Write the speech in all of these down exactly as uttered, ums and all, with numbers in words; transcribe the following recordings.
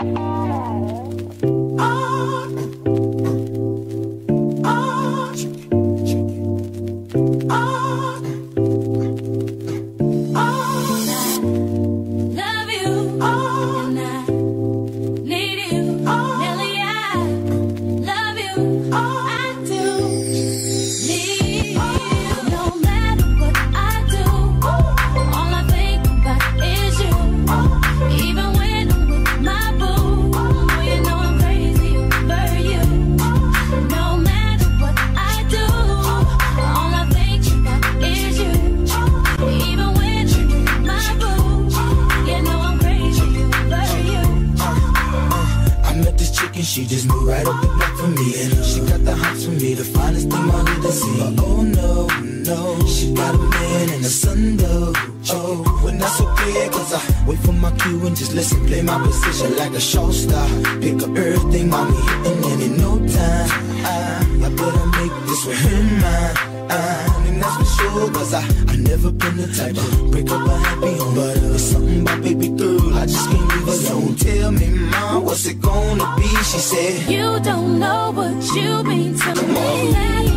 She just moved right up the block for me, and she got the hots for me, the finest thing I need to see. But oh no, no, she got a man and a son though. Oh, well that's okay, cause I wait for my cue and just listen, play my position like a show star. Pick up everything, mommy, hitting it in no time. I, I better make this with her mine. I, and that's for sure, cause I, I never been the type to break up a happy home. But uh, it's something about baby girl, I just can't leave alone. Tell me, mom, what's it gonna be? She said, you don't know what you mean to Come me. on.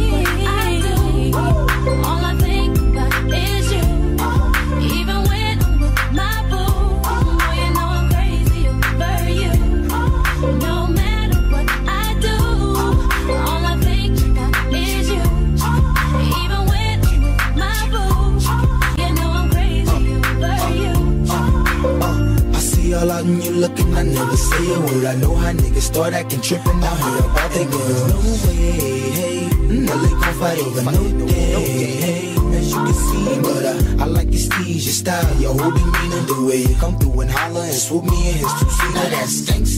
I do. All I think about is you. Even when I'm with my boo, boy, you know I'm crazy over you. No matter what I do, all I think about is you. Even when I'm with my boo, you know I'm crazy over you. Uh, I see all out and you looking, I never say a word. I know how niggas start acting trippin', I heard about that girl. No way, hey, no they gon' fight over no day, hey. As you can see, but uh, I like your steez, your style, your whole demeanor, the way you come through and holler and swoop me in his two-seater. That's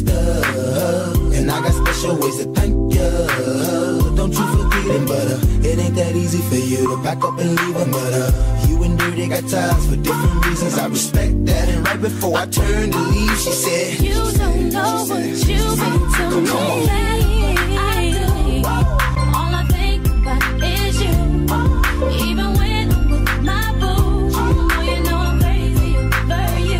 gangsta, and I got special ways to thank you. Don't you forget it, but uh, it ain't that easy for you to back up and leave him. But uh, you and Dirty got ties for different reasons. I respect that. And right before I turned to leave, she said, you don't know what you mean to me. Come on. I do. All I think about is you. Even when I'm with my boo, boy, you know I'm crazy over you.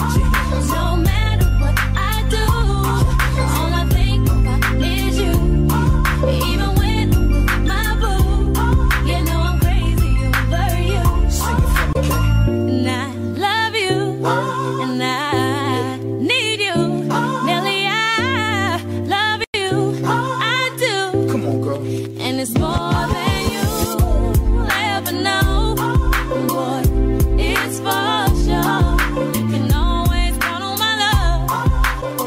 No matter what I do, all I think about is you. Even when I'm with my boo, you know I'm crazy over you. And I love you, and I need you. Nelly, I love you. I do. Come on, girl. And it's more than you ever know. Boy, it's for sure. You can always count on my love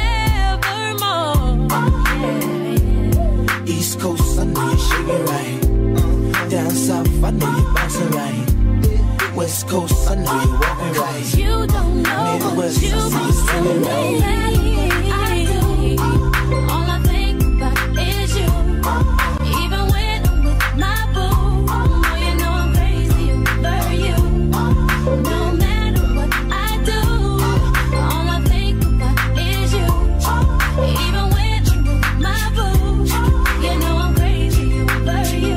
forevermore. Yeah. East Coast, I know you're shaking right. Down south, I know you're bouncing right. West Coast, I know you're walking right. You don't know what Midwest, you I see you mean singing to right. me. I do. All I think about is you. Even when I'm with my boo, boy, you know I'm crazy over you. No matter what I do, all I think about is you. Even when I'm with my boo, you know I'm crazy over you.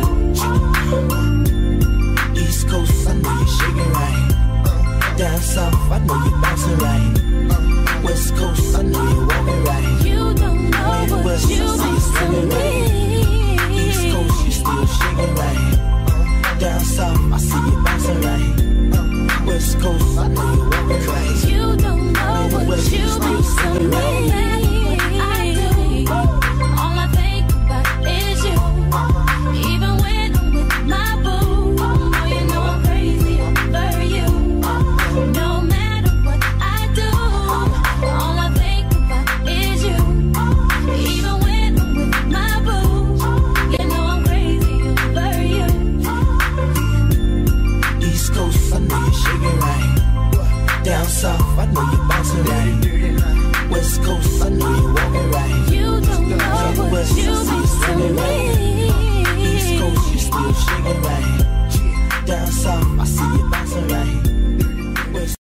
East Coast, I know you're shaking right. Down south, I know you're bouncing right. West Coast, I know you're walking right. You don't know what Midwest, you I see you mean singing to right. me. East Coast, you still shaking right. Down south, I see you bouncing right. West Coast, I know you're walking right. You don't know what Midwest, you you still mean to singing me. right. I do. All I think about is you. Even when I'm with my boo, boy, you know I'm crazy over you. No matter what I do, all I think about is you. Even when I'm with my boo, you know I'm crazy over you. East Coast, I know you're shaking right. Down south, I know you're bouncing right. West Coast, I know you're walking right. You don't know what Midwest, you I see you mean singing to right. East me. Coast, you still shaking right. Down south, I see you bouncing right. West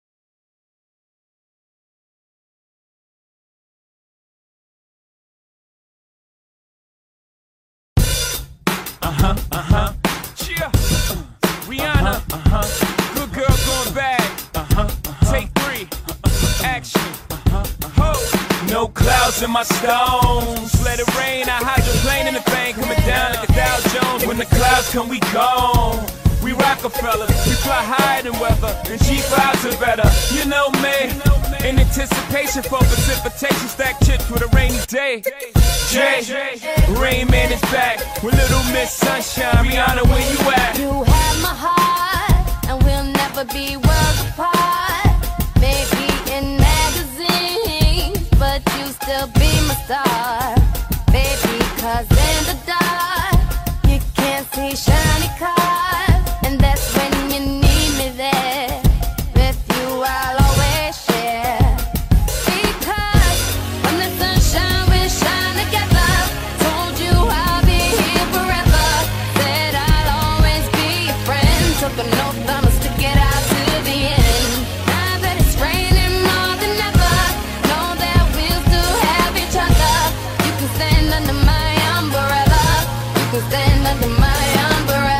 Uh-huh, uh-huh. Yeah. Rihanna. Uh-huh. Good girl going bad. Uh-huh. Take three. Action. Uh-huh. Ho. No clouds in my stones. Let it rain, I hydroplane in the thing, coming down like a Dow Jones. When the clouds come, we gone. We Rockefeller, we fly higher than weather, and G fives are better. You know me, in anticipation for precipitation, stack chips with a rainy day. Jay, Rain Man is back with Little Miss Sunshine. Rihanna, where you at? You have my heart, and we'll never be worlds apart. Maybe in magazines, but you still be my star. Baby, cause in the dark, you can't see shiny cars. And that's when you need me there. With you I'll always share. Because when the sunshine will shine together. Told you I'll be here forever. Said I'll always be your friend. Took an oath I must stick it out to the end. Now that it's raining more than ever, know that we'll still have each other. You can stand under my umbrella. You can stand under my umbrella.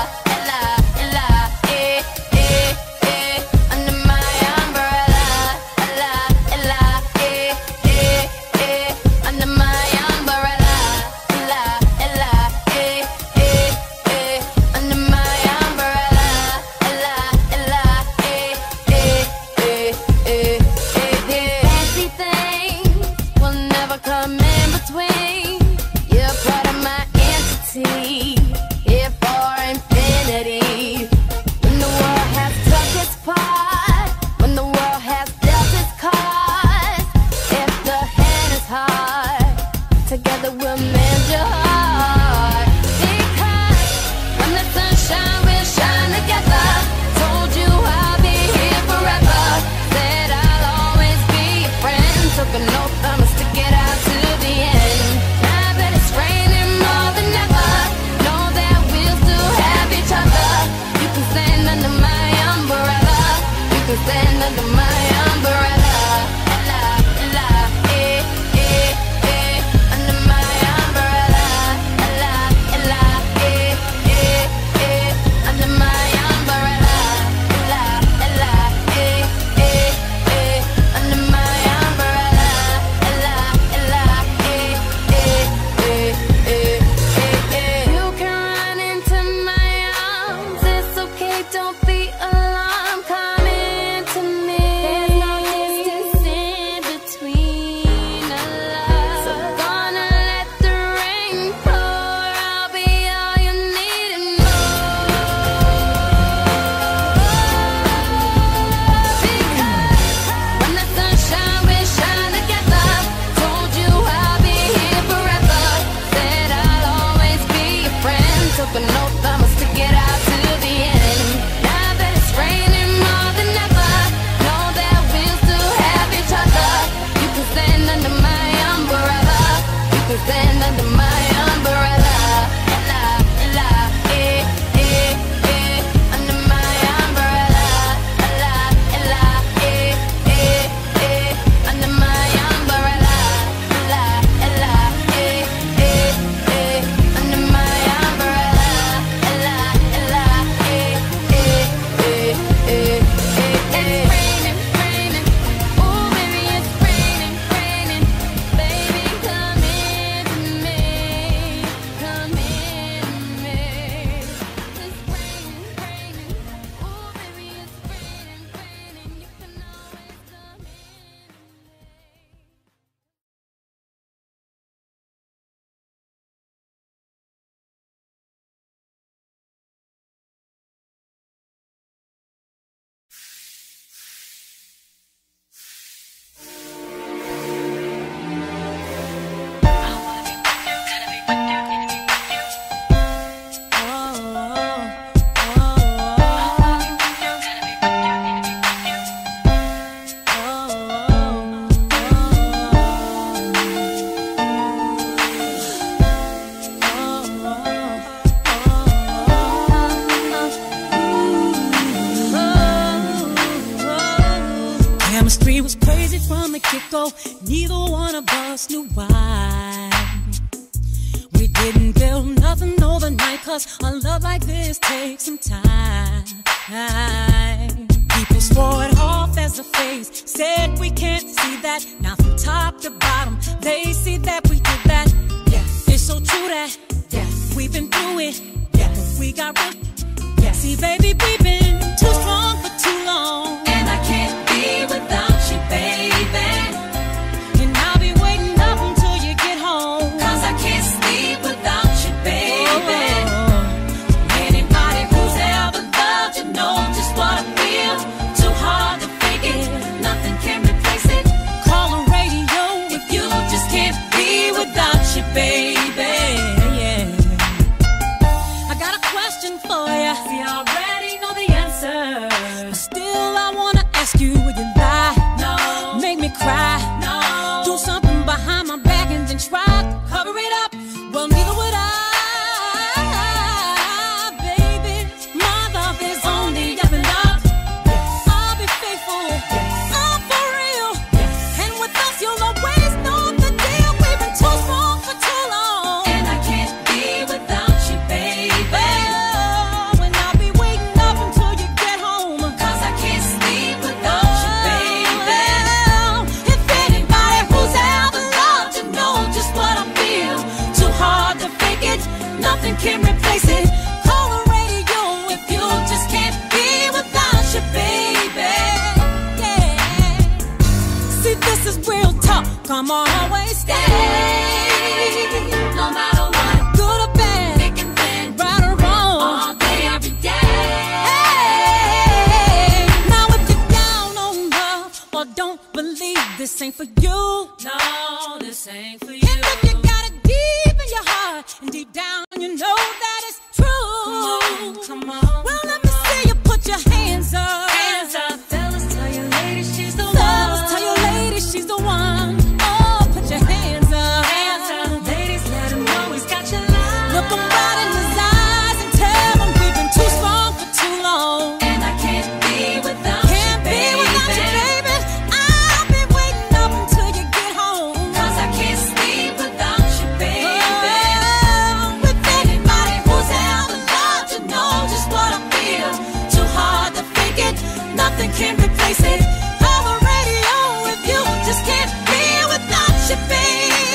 Together we'll mend your heart. Because when the sunshine will shine together. Told you I'll be here forever. Said I'll always be your friend. Took an oath I must stick it out to the end. Now that it's raining more than ever, know that we'll still have each other. You can stand under my umbrella. You can stand under my umbrella. Chemistry was crazy from the get-go. Neither one of us knew why. We didn't build nothing overnight, cause a love like this takes some time. People swore it off as a phase, said we can't see that. Now from top to bottom. They see that we did that. Yes. It's so true that yes. We've been through it. Yes. We got real. Yes. See, baby, we've been too strong for too long. And I can't be without you, baby. And I'll be waiting up until you get home. Cause I can't sleep without you, baby. Oh. Anybody who's ever loved you know just what I feel. Too hard to fake it, nothing can replace it. Call the radio if you just can't be without you, baby. Yeah. I got a question for you. See, I already know the answer. But still, I wanna ask you, would you lie? No. Make me cry? No. Do something behind my back and then try to cover it up? Well, neither would I, baby. My love is on the up and up. I'll be faithful. I'm for real. And with us, you'll always know the deal. We've been too strong for too long. And I can't be without you, baby. Oh, and I'll be waiting up until you get home. Cause I can't sleep without you, baby. Oh, if Anybody who's ever loved you know just what I feel. Too hard to fake it, nothing can replace it. call the radio If you just can't be without you, baby. yeah. See, this is real talk. I'ma always stay. No matter what, Good or bad, thick and thin, right or wrong. all day, every day. Hey, now if you're down on love or don't believe this ain't for you, No, this ain't for you. and if you got it deep in your heart and deep down you know that it's true, Come on, come on. well, let me see you put your hands up. Hands up, fellas, tell your lady she's the Fellas, one. tell your lady she's the one. Oh, put your hands up. Hands up, ladies, let him know he's got your love. Look him right in his eyes and tell him we've been too strong for too long. And I can't be without Can't you, be baby. without you, baby. I'll be waiting up until you get home. Cause I can't sleep without you, baby. Oh, with Anybody who's ever loved you know just what I feel. Too hard to fake it, nothing can replace it. call the radio if you just can't be without you, baby.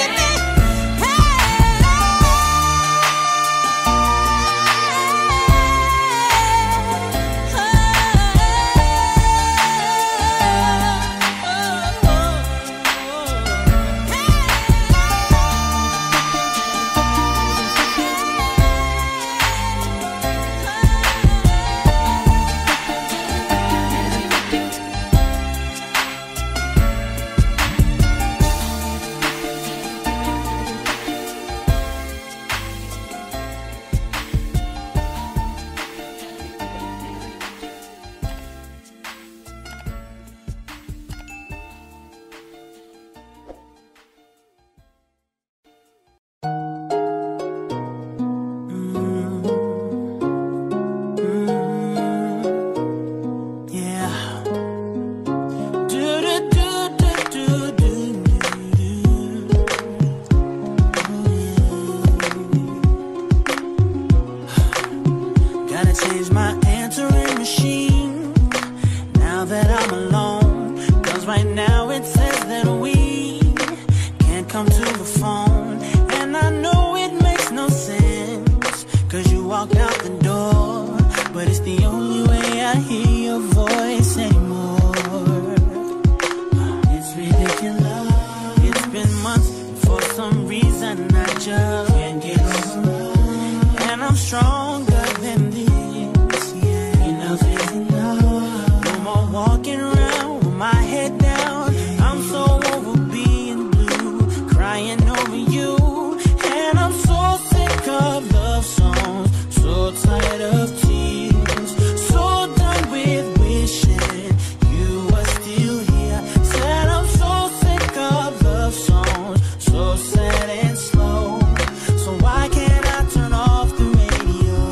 Yeah. Do do do do do do do. Gotta change my answering machine now that I'm alone. Cause right now it says that we can't come to the phone. And I know it makes no sense, cause you walked out the door. But it's the only way I hear your voice anymore. It's ridiculous. It's been months, for some reason I just can't get over. And I'm stronger than this, yeah. Enough is enough. No more walking around with my head down. I'm so over being blue, crying over you. And I'm so sick of love songs, so tired of tears, so done with wishing you were still here. Said I'm so sick of love songs, so sad and slow. So why can't I turn off the radio?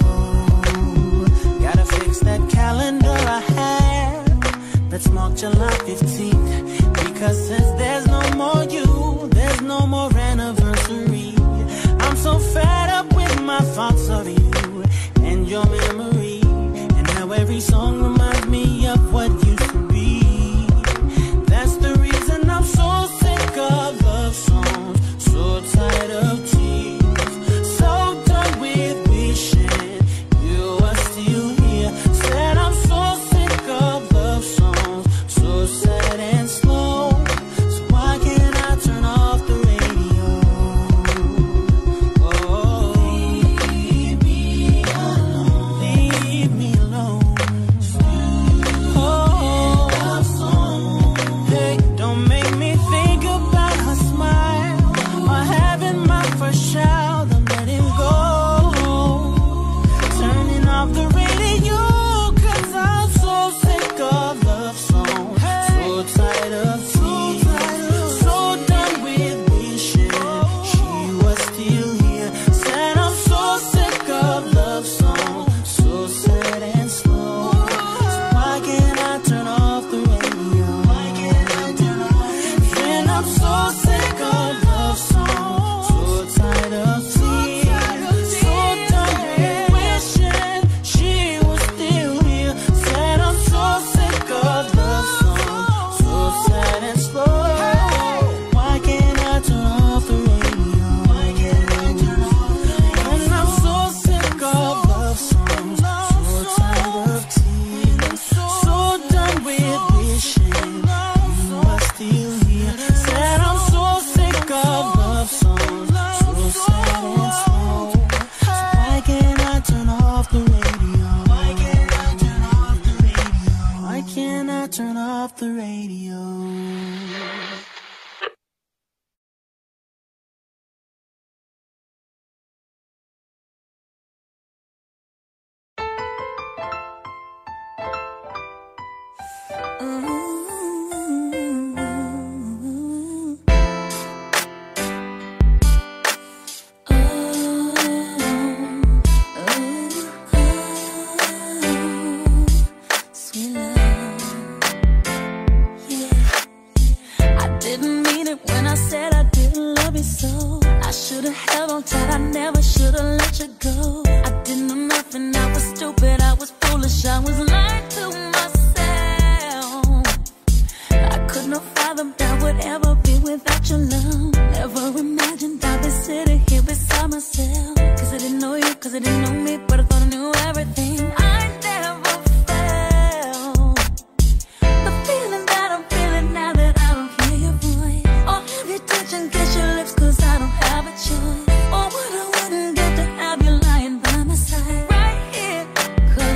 should've held on tight, I never should've let you go. I didn't know nothing, I was stupid, I was foolish, I was lying to myself. I could not fathom that would ever be without your love. Never imagined I'd be sitting here beside myself. Cause I didn't know you, cause I didn't know me, but I thought I knew everything. I never felt the feeling that I'm feeling now that I don't hear your voice, or have you touch and kiss your lips, cause I don't have a choice. Or what I wouldn't get to have you lying by my side right here. Cause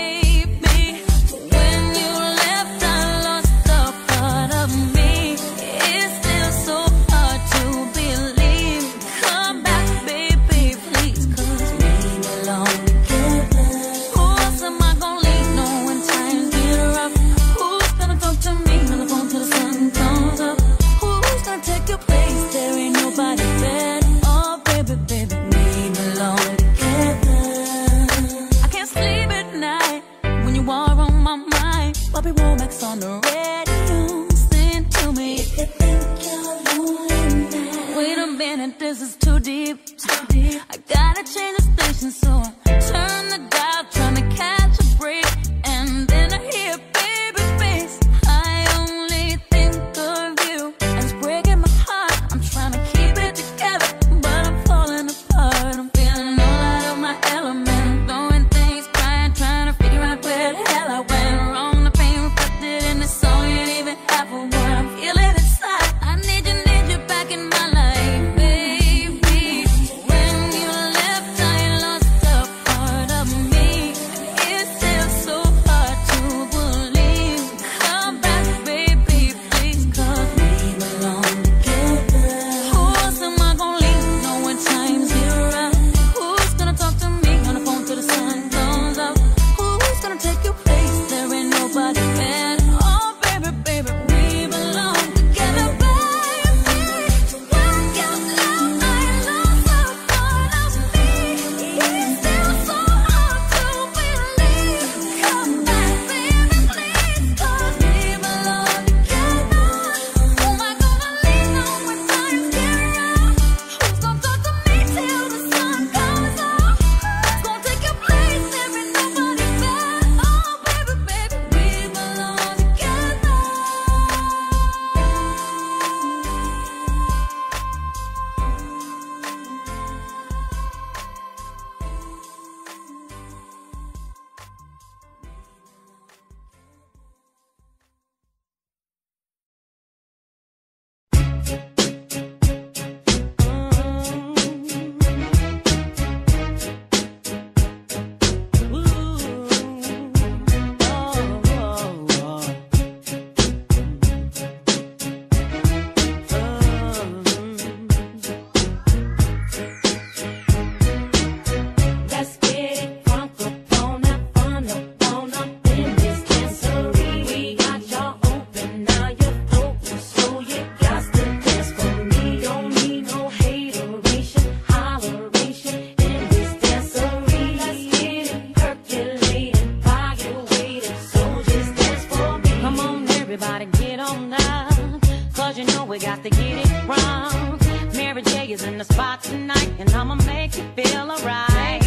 baby, when you left I lost a part of me. It's still so hard to believe. Come back baby please, cause we belong together. Who else am I gonna lean on when times get rough? Who's gonna talk to me on the phone till the sun comes up? Who's gonna take your place? There ain't nobody better. Oh baby, baby, we belong together. I can't sleep at night when you are on my mind. Bobby Womack's on the radio, sing to me if you think you're lonely now. Wait a minute, this is too deep, too deep. I gotta change the station, so I turn the dial, trying to catch a break. And then I hear baby face, I only think of you, and it's breaking my heart. I'm trying to keep it together, but I'm falling apart. I'm feeling all out of my element. I'm throwing things, crying, trying to figure out where the hell I went wrong. The pain reflected in the song ain't even half of what I'm feeling inside. I need you, need you back in my life, baby. When you left, I lost a part of me. It's still so hard to believe. Come back, baby, please, cause we belong together. Who else am I gonna lean on when times get rough? Who's gonna talk to me on the phone till the sun comes up? Who's gonna take your place? There ain't nobody better. Oh baby, baby, we belong together, baby. When you left, I lost a part of me. It's still so hard to believe. Come back, baby, please, cause we belong together. Who am I gonna lean on when times get rough? Who's gonna talk to me till the sun comes up? Who's gonna take your place? There ain't nobody better. Oh baby, baby, we belong together. Let's get it crunk up on up, on up, on up in this dancery. We got y'all open, now you're floating, so you got to dance for me. Don't need no hateration, holleration in this dancery. Let's get it percolating, pocket waiting, so just dance for me. Come on, everybody, get on now, cause you know we got to get it wrong. Mary J is in the spot tonight, and I'ma make you feel alright.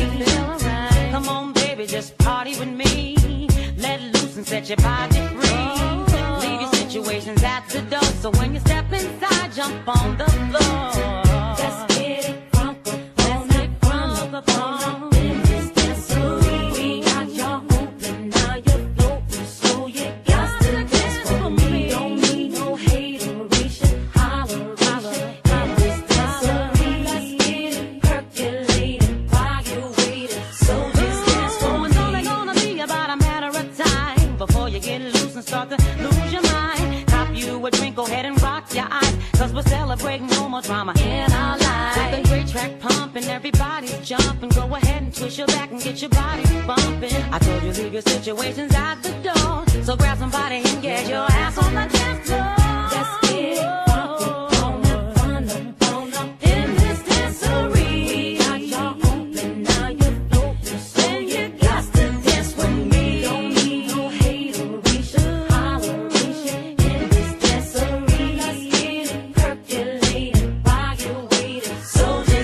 Come on, baby, just party with me. Let loose and set your body free. Leave your situations at the door, so when you step inside, jump on the floor. Let's get it crunk up, let's get crunk up on in this dancery. We got y'all open, now you're floating, so you got to dance for me. Don't need no hateration, holleration in this dancery. Let's get it percolating while you're waiting, so just dance for me. It's only gonna be about a matter of time before you get loose and start to lose your mind. Cop you a drink, go ahead and rock your eyes, cause we're celebrating no more drama in our lives. With a great track pumping, everybody's jumping. Go ahead and twist your back and get your body bumping. I told you leave your situations at the door, so grab somebody and get your ass on the dance floor. Let's get it bumping, on up, on up, on up in this dancery. We got y'all open, now you're floating, so you got to dance with me. Don't need no hateration, holleration in this dancery. Let's get it percolating while you're waiting, so just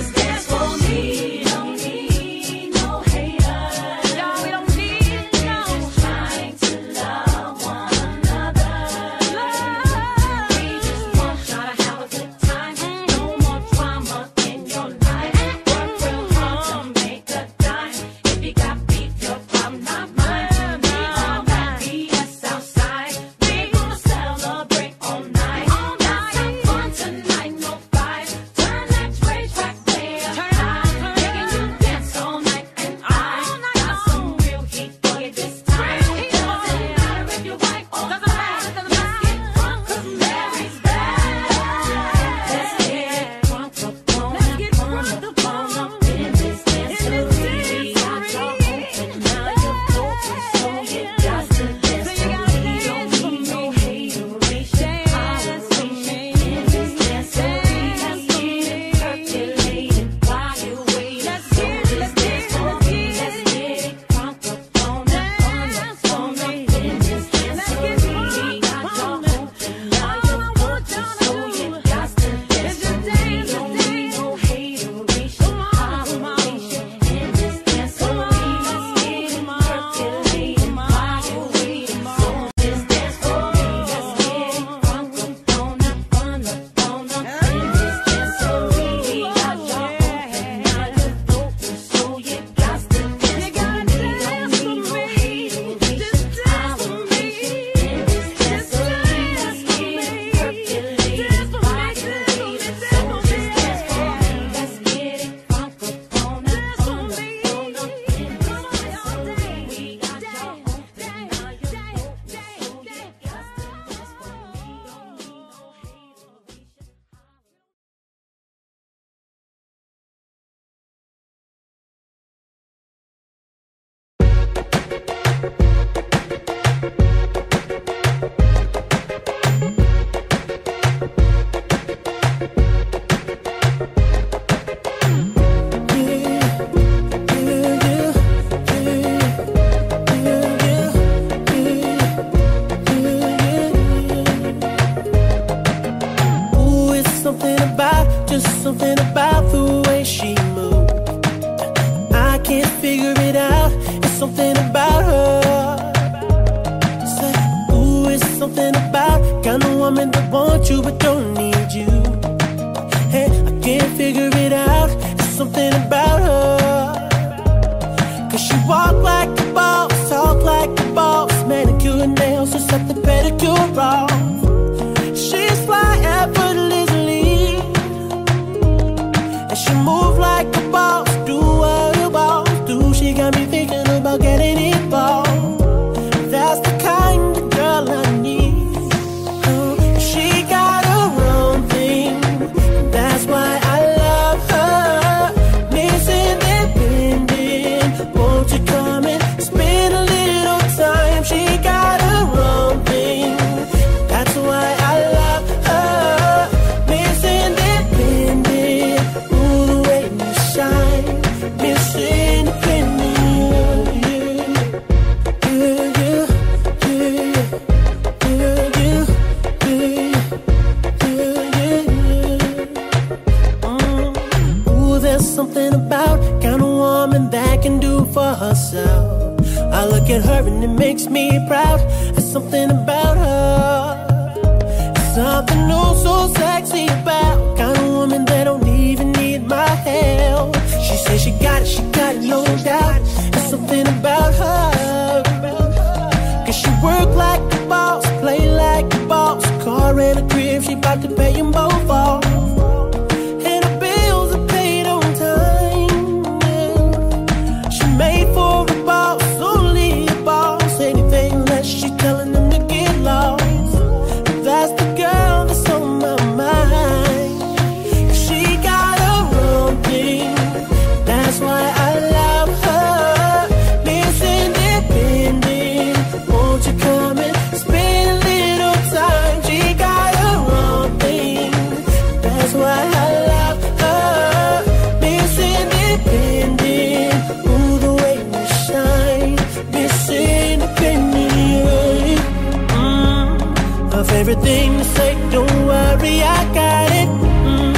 something about, just something about the way she moves. I can't figure it out, it's something about her. Say, ooh, it's something about kind of woman that wants you but don't need you. Hey, I can't figure it out, it's something about her. Cause she walk like a boss, talk like a boss, manicure and nails, just set the pedicure off. She's fly effortlessly, and she move like a boss, do what a boss do. She got me thinking about getting involved. That's the kind of girl I need. Oh, she got her own thing, that's why I love her. Miss Independent, won't you come and spend a little time? She got her own thing, that's why I love her. Miss Independent, ooh, the way you shine. Miss Independent, yeah, yeah, yeah, yeah, yeah, yeah, yeah, yeah. Mm. Ooh, there's something about kind of woman that can do for herself. I look at her and it makes me proud. There's something about her, something oh so sexy about kind of woman that don't even need my help. She says she got it, she got it, no doubt. There's something about her, cause she work like a boss, play like a boss. Car and a crib, she bout to pay them both off. And her bills are paid on time, yeah. She made for a boss, only a boss. Anything less, she telling them to get lost. That's the girl that's on my mind. She got her own thing, that's why I love her. Miss Independent, won't you come and spend a little time? She got her own thing, that's why I love her. Miss Independent, ooh, the way you shine. Miss Independent, mm. Her favorite thing to say, don't worry, I got it. Mm.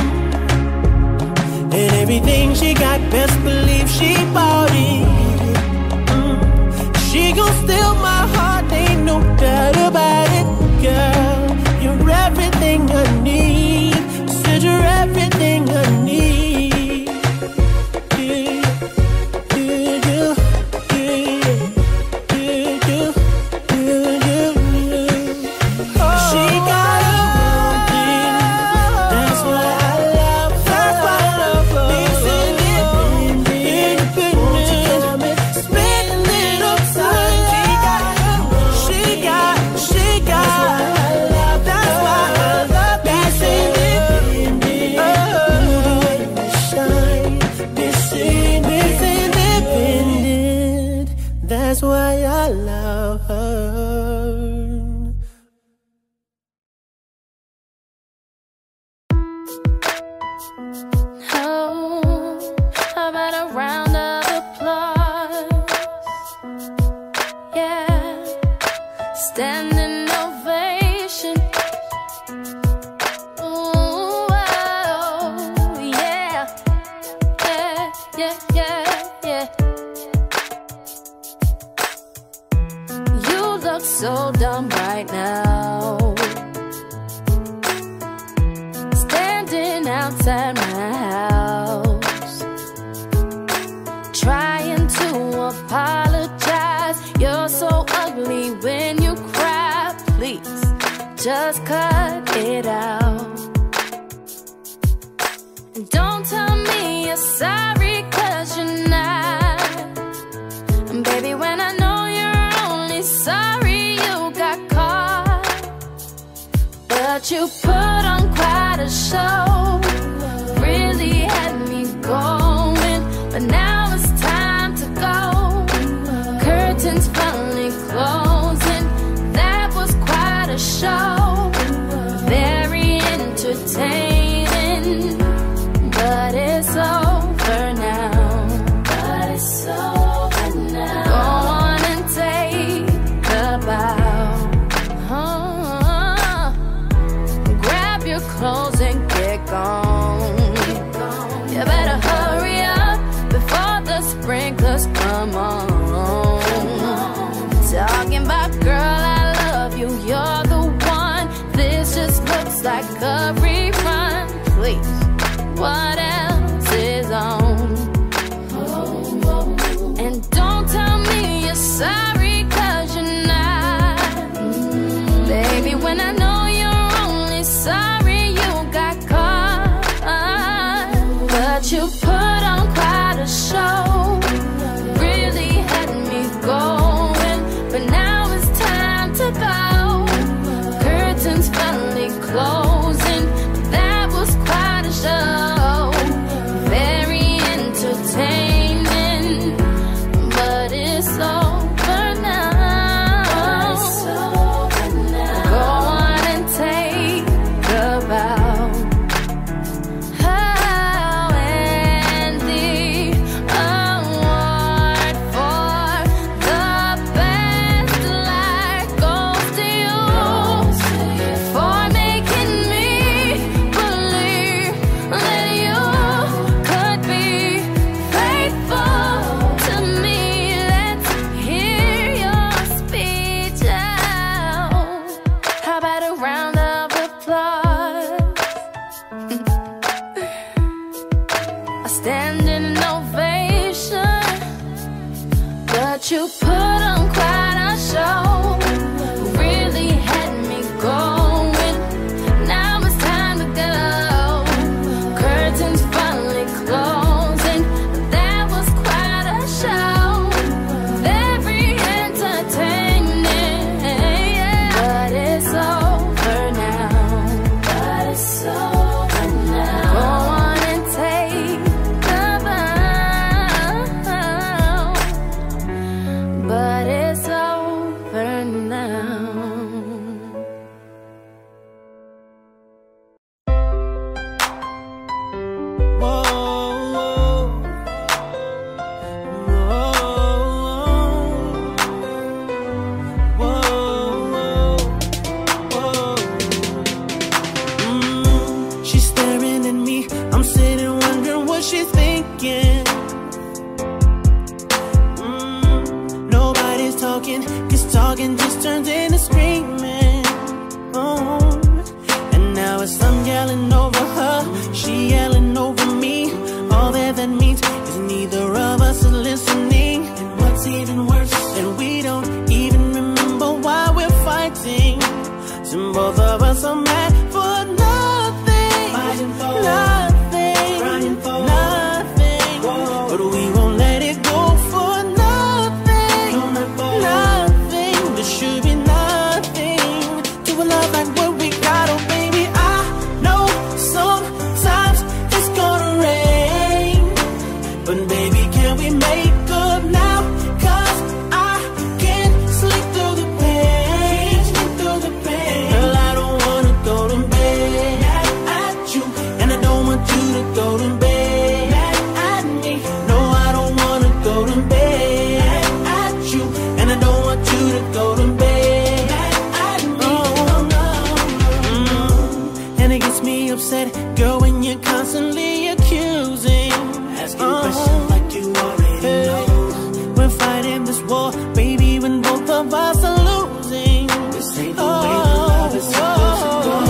And everything she got, best believe she bought it. Mm. She gon' steal my heart, ain't no doubt about it. Girl, you're everything I need. Said you're everything I need. Yeah, yeah, yeah, yeah, yeah, yeah, yeah, yeah. She got her own thing, that's why I love her. That's why I love her. Miss Independent, won't you come and spend a little time? She got her own, she got, she got. That's why I love Miss Independent. Oh, you shine, Miss Independent. That's why I love her. Oh, how about a round of applause? Yeah, standing ovation. Ooh, oh, yeah, yeah, yeah, yeah, yeah. You look so dumb right now, standing outside my house, trying to apologize. You're so ugly when you cry. Please, just cut it out. And don't tell me you're sorry, cause you're not. And baby, when I know you're only sorry you got caught, but you put on quite a show, really had me going. But now it's time to go, curtains finally closing. That was quite a show, very entertaining. But it's over now, but it's over now. Go on and take a bow. Oh, grab what else is on. And don't tell me you're sorry, cause you're not. Baby, when I know you're only sorry you got caught. But you put on quite a show, really had me going. But now it's time to go. Curtains finally closing. That was quite a show, very entertaining. But it's over now. Go on and take a bow. Oh, and the award for the best life goes to you, for making me believe that you could be faithful to me. Let's hear your speech out. How about a round of applause? A standing ovation. But you put on quite a show, really had me going. Now it's time to go. Curtains finally closing. That was quite a show, very entertaining. But it's over now. But it's over now. Go on and take the bow. But it's over now. Whoa, whoa, whoa, whoa. Mm, she's staring at me. I'm sitting wondering what she's thinking. Mm, nobody's talking, 'cause talking just turns into screaming. Oh. And now it's I'm yelling over her, she yelling over me. All that that means is neither of us are listening. And what's even worse, that we don't even remember why we're fighting. So both of us are mad for nothing, fighting for nothing, crying for nothing. Whoa. But we won't let it go for nothing, no, not for nothing. There should be nothing to a love like what we got. Oh baby, I know sometimes it's gonna rain, but baby, can we make up now? 'Cause I can't sleep through the pain, sleep through the pain. Girl, I don't wanna go to bed mad at you, and I don't want you to go to bed mad at me. No, I don't wanna go to bed mad at you, and I don't want you to go to bed mad at me. Oh, no. Mm. And it gets me upset, girl, when you're constantly accusing, asking oh. questions like you already know. We're fighting this war, baby, when both of us are losing. This ain't the way the love is supposed to go.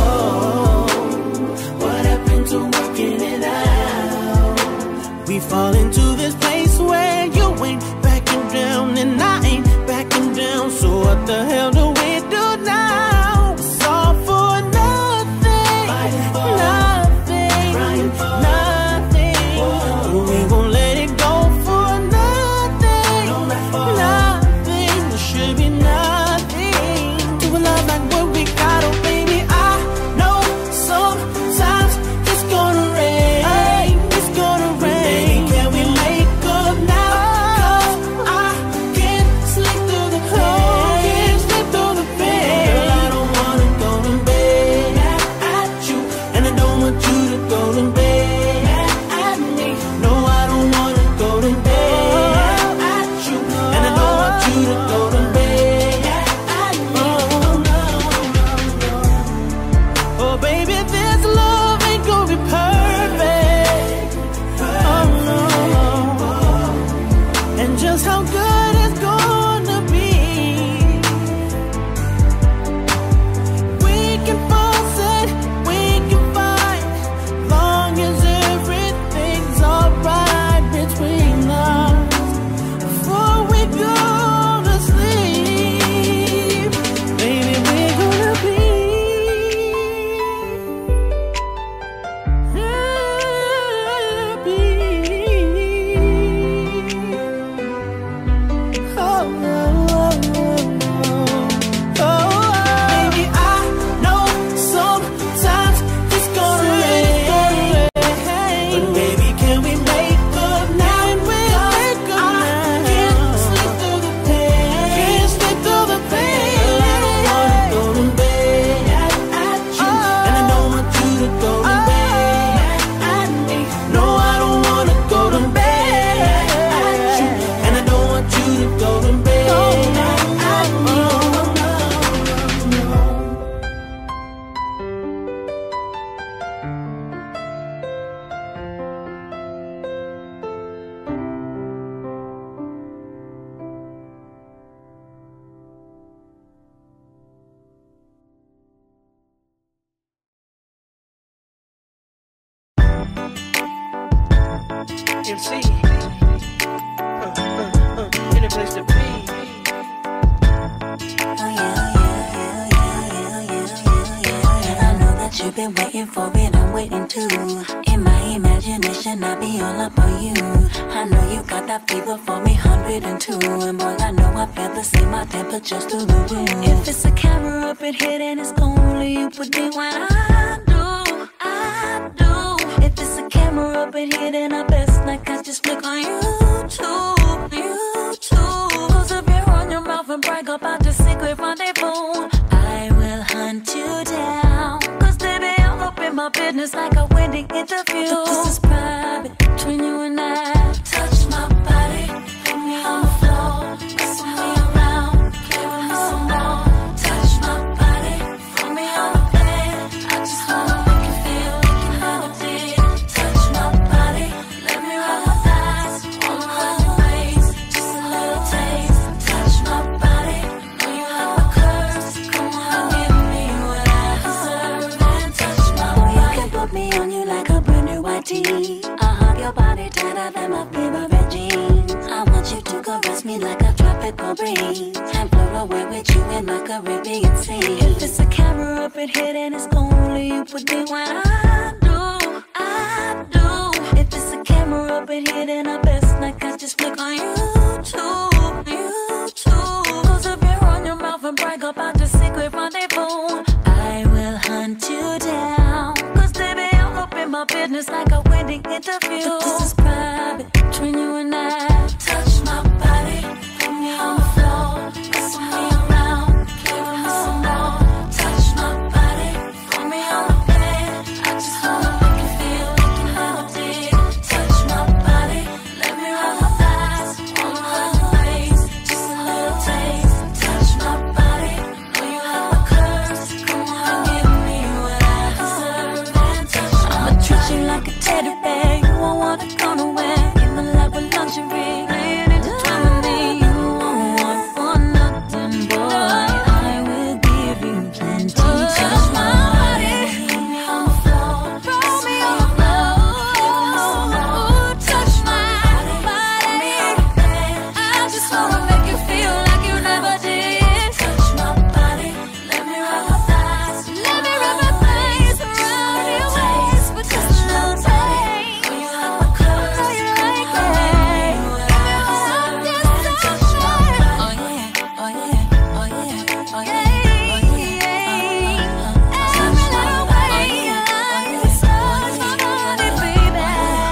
What happened to working it out? We fall into this place where you ain't backing down and I ain't backing down. So what the hell do we do now? It's all for nothing, fighting for nothing, crying for nothing. Whoa. We won't let it go for nothing, no, not for nothing. There should be nothing to a love like what we got. Oh baby, I know sometimes it's gonna rain, it's gonna rain. Baby, can we make up now? 'Cause I can't sleep through the pain, can't sleep through the pain. Girl, I don't wanna go to bed mad at you, and I don't want you to go to bed mad at me. No, I don't wanna go to bed mad at you, and I don't want you to go to bed mad at me. Oh, no, no, no. Oh baby, this love ain't gonna be perfect. Oh no. And just how good it's gonna be, we can force it, we can fight, long M C. Uh, uh, uh, any place to be. You've been waiting for it, I'm waiting too. In my imagination, I'll be all up on you. I know you got that fever for me, one hundred and two. And boy, I know I feel the same, my temperature's through the roof. If it's a camera up in here, then it's only you put me when I do, I do. If it's a camera up in here, then I best like I just click on YouTube, YouTube. Close a beer on your mouth and brag about the secret rendezvous. I will hunt you down. My business like a winning interview. But this is private between you and I. Touch my body, put me on the floor, whistle me around, play with me some more. Touch my body, put me on the bed. I just wanna make you feel like you never did. Touch my body, let me rub my thighs, all around your waist, just a little taste. Touch my body, know you have my curves. Come on, give me what I deserve and touch my body. Put me on you like a brand new white tee. I hug your body tighter than my favorite jeans. I want you to caress me like a tropical breeze and float away with you in my Caribbean sea. If it's a camera up in here, then it's only you put me when I do, I do. If it's a camera up in here, then I best like I just click on YouTube, YouTube. Close a beer on your mouth and brag about the secret rendezvous. I will hunt you down. My business like a winning interview. But this is private between you and I. Touch my body, put me on the floor, whistle me around, play with me some more. Touch my body, put me on the bed. I just wanna make you feel like you never did. Touch my body, let me rub my thighs, all around your waist, just a little taste. Touch my body, know you have my curves. Come on, give me what I deserve and touch my treat you like a teddy bear. You won't wanna go nowhere. In the lab with luxury, playing into me. You won't want for nothing, boy. I will give you plenty. Touch my body, put me on the floor, throw me on the floor. Touch my body, I just wanna make you feel like you never did. Touch my body, let me rub my thighs, let me rub my thighs around your waist. But just a little taste. Know you have my curves. Know you like that. Give me what I deserve. Touch my body. Oh yeah, oh yeah, oh yeah, oh yeah, oh yeah. Every little way you like. Touch my body, baby.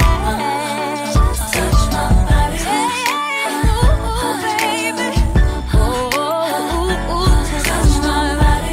Touch my body. Ooh, baby. Oh, ooh, ooh, touch my body.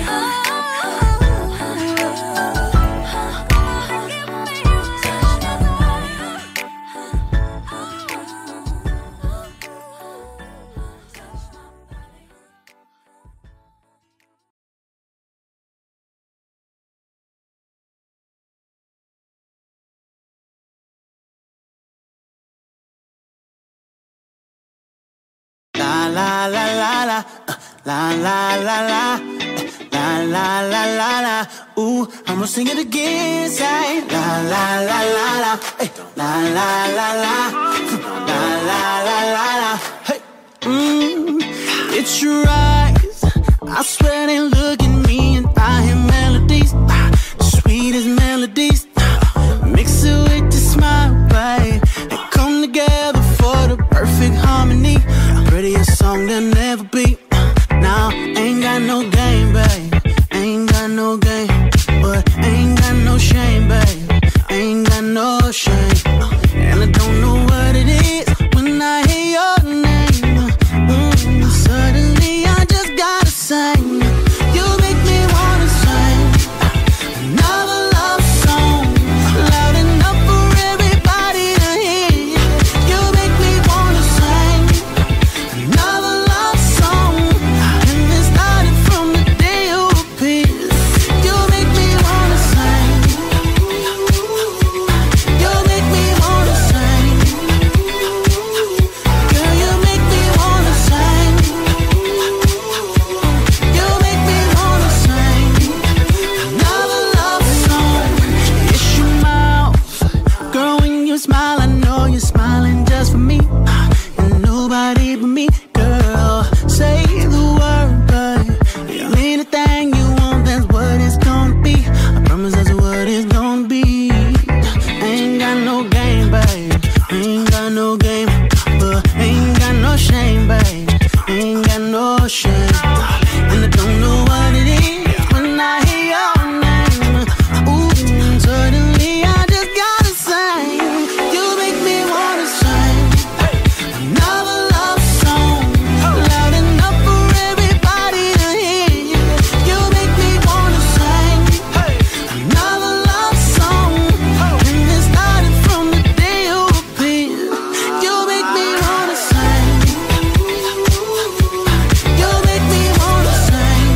La la la la la, uh, la la la la, la la la la la. Ooh, I'ma sing it again, say la la la la la, hey, la la la la, la la la la la. Hey, mm, it's your eyes. I swear they look at me and I hear melodies, uh, sweet as melodies. Uh, mix it with your smile, babe. They come together for the perfect harmony. Prettiest song there'll never be. Now, ain't got no game, babe. Ain't got no game. But ain't got no shame, babe. Ain't got no shame. And I don't know what it is when I hear your name. Mm, suddenly I just gotta sing. You make me wanna sing another love song, loud enough babe. Ain't got no shame. And I don't know what it is when I hear your name. Ooh, suddenly I just gotta say, you make me wanna sing another love song, loud enough for everybody to hear. You make me wanna sing another love song, and it started from the day you appeared. You make me wanna sing. You make me wanna sing.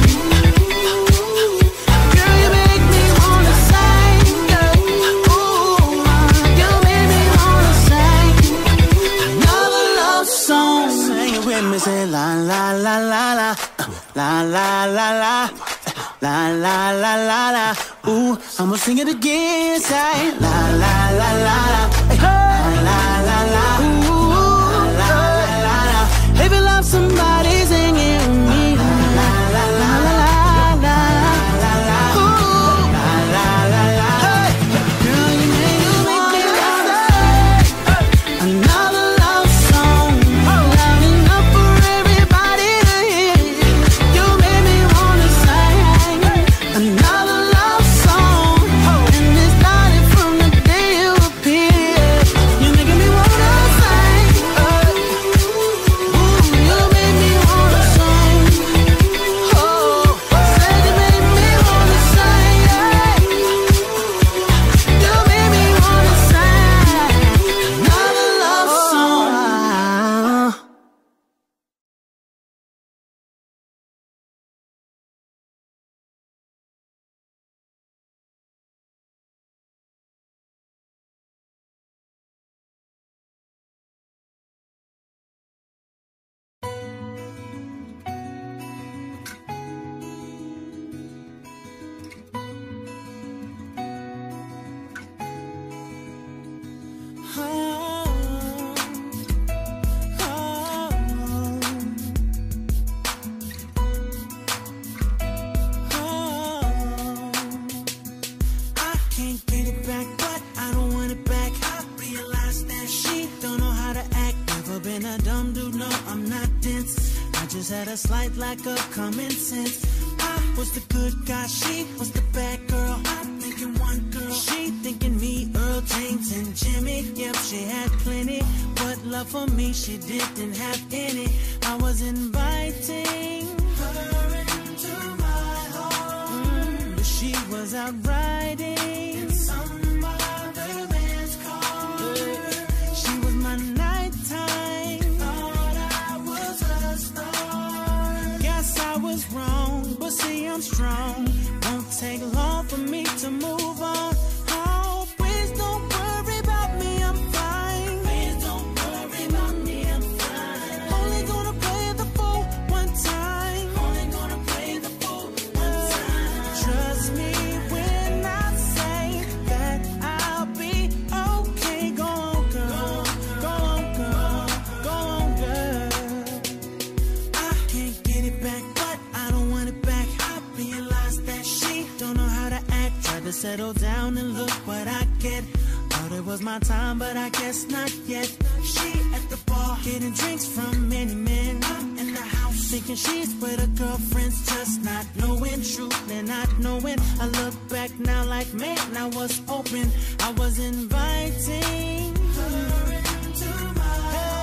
Girl, you make me wanna sing. Ooh, you make me wanna sing another love song. Sing it with me, say la la la la la, la la la la, la la la la la. Ooh, I'ma sing it again, say la la la la la, la la la la. Ooh, la la la la. If you love somebody, sing it with me. La la la la la la, la la. Ooh, la la la la. Girl, you make you make me wanna sing another love song, loud enough for everybody to hear. You made me wanna sing another love song, and it started from the day you appeared. You're making me wanna sing. Ooh, you made me wanna sing. Oh, said you made me wanna sing. You made me wanna sing another love song. I can't get it back, but I don't want it back. I realize that she don't know how to act. Never been a dumb dude, no, I'm not dense. I just had a slight lack of common sense. I was the good guy, she was the bad girl. I'm thinking one girl, she thinking me, Earl, James, and Jimmy. Yep, she had plenty, but love for me she didn't have any. I was inviting her into my home, but she was out riding in some other man's car. She was my nighttime, thought I was a star. Guess I was wrong, but see I'm strong. Won't take long for me to move on. Oh, please don't worry about me, I'm fine. Please don't worry about me, I'm fine. Only gonna play the fool one time. Only gonna play the fool one time. Trust me when I say that I'll be okay. Go on, girl. Go on, girl. Go on, girl. I can't get it back, but I don't want it back. I realize that she don't know how to act. Tried to settle down and look what I get. Thought it was my time, but I guess not yet. She at the bar, getting drinks from many men. I'm in the house, thinking she's with her girlfriends, just not knowing truth and not knowing. I look back now like, man, I was open. I was inviting her into my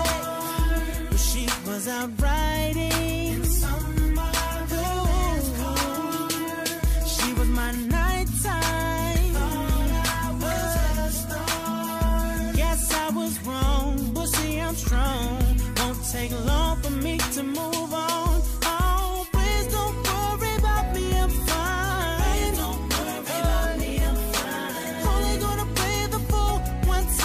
heart, but she was out riding in some other man's car. She was my nighttime, thought I was a star. Guess I was wrong, but see I'm strong. Won't take long for me to move on. Oh, please don't worry about me, I'm fine. Please don't worry about me, I'm fine. Only gonna play the fool one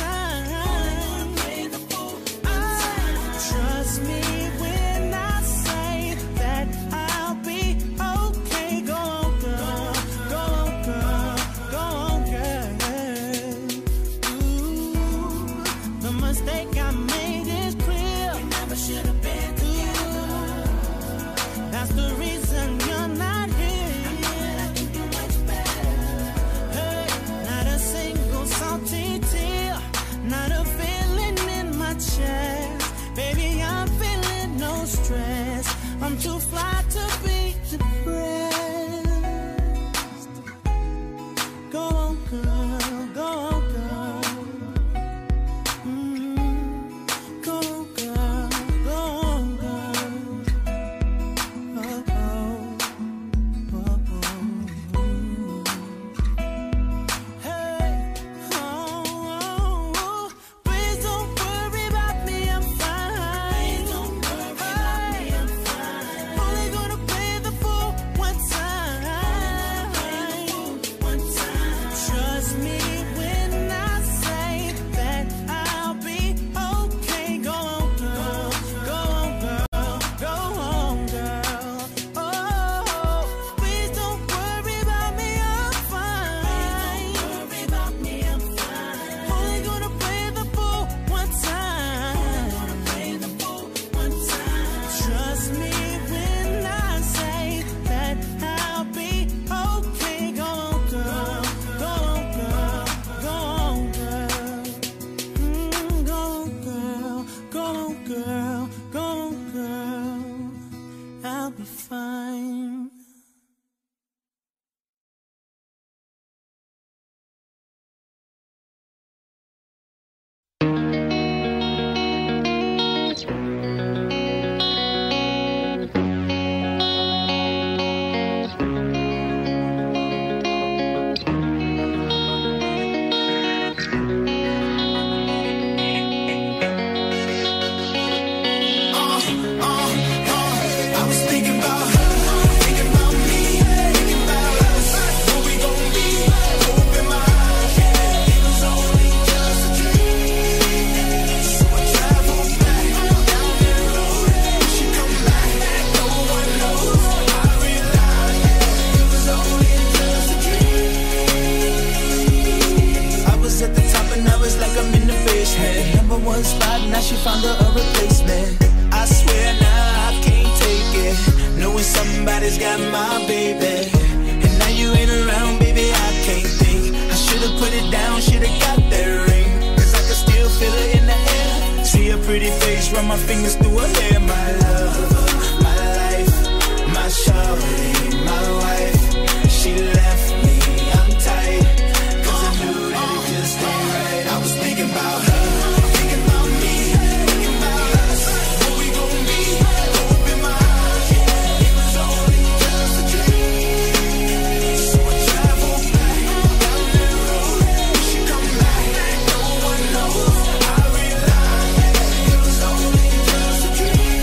one spot, now she found her a replacement. I swear now I can't take it, knowing somebody's got my baby. And now you ain't around, baby, I can't think. I should've put it down, should've got that ring, cause I can still feel it in the air. See her pretty face, run my fingers through her hair. My love, my life, my shawty, my wife. She left me, I'm tight, cause I knew that it just ain't right. I was thinking about her, thinking about me, thinking about us, what we gon' be. Hope in my eyes, yeah, it was only just a dream. So I travel back down the road, she come back, no one knows. I realized it was only just a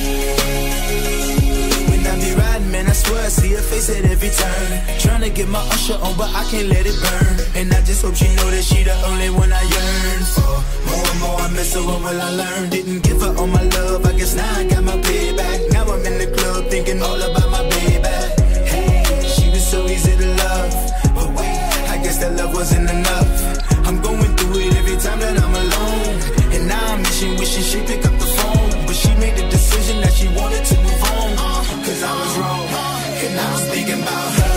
dream. When I be riding, man, I swear I see her face at every turn. Trying to get my usher on, but I can't let it burn. And I just hope she know that she the only one I yearn for. More and more I miss her, what will I learn? Didn't give her all my love, I guess now I got my payback. Now I'm in the club thinking all about my baby. Hey, she was so easy to love, but wait, I guess that love wasn't enough. I'm going through it every time that I'm alone, and now I'm wishing, wishing she'd pick up the phone. But she made the decision that she wanted to move on, cause I was wrong, and I was thinking about her.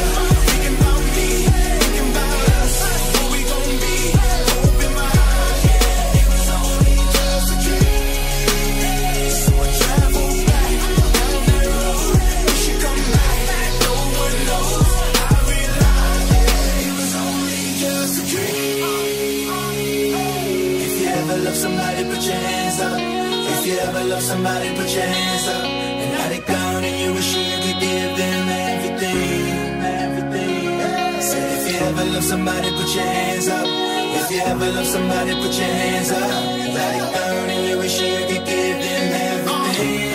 Somebody put your hands up. If you ever love somebody, put your hands up. And now they gone and you wish you could give them everything, everything. Said if you ever love somebody, put your hands up. If you ever love somebody, put your hands up. Now they gone and you wish you could give them everything.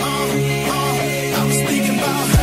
I was thinking about her.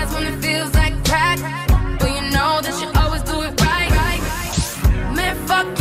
Fuck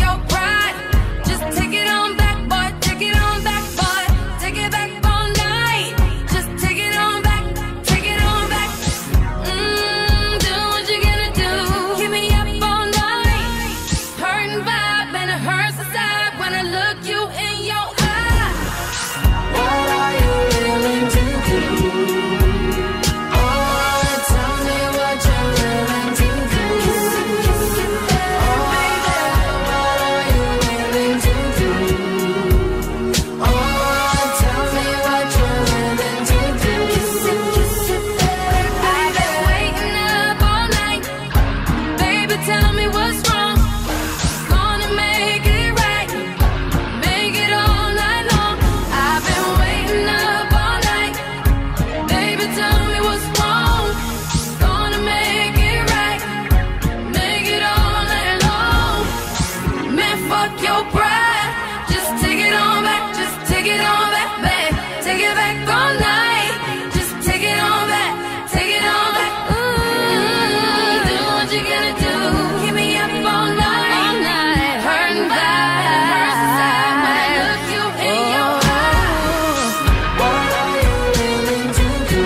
tell me what's wrong. Gonna make it right, make it all night long. I've been waiting up all night. Baby, tell me what's wrong. Gonna make it right, make it all night long. Man, fuck your pride. Just take it on back, just take it on back, babe. Take it back all night. Just take it on back, take it on back. Ooh, do what you gonna do. Keep me up all night, all night. Hurting bad. When I look you in your eyes. What are you willing to do?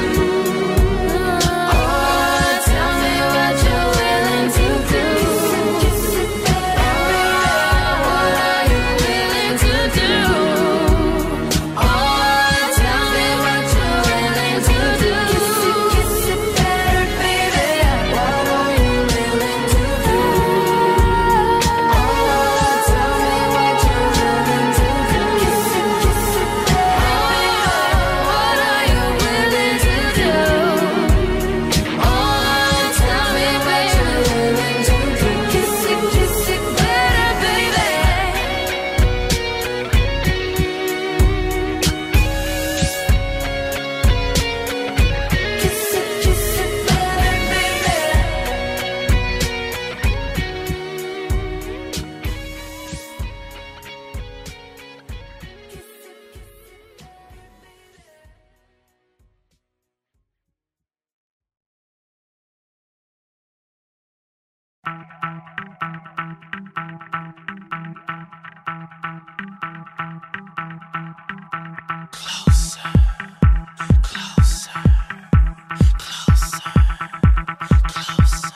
Oh, tell me what you're willing to do. What are you willing to do? Oh, tell me what you're willing to do. Kiss it better, baby. What are you willing to do? Oh, tell me what you're willing to do. Kiss it, kiss it better. What are you willing to do? Oh, tell me what you're willing to do. Kiss it, kiss it better, baby. Kiss it, kiss it better, baby. Closer, closer, closer, closer.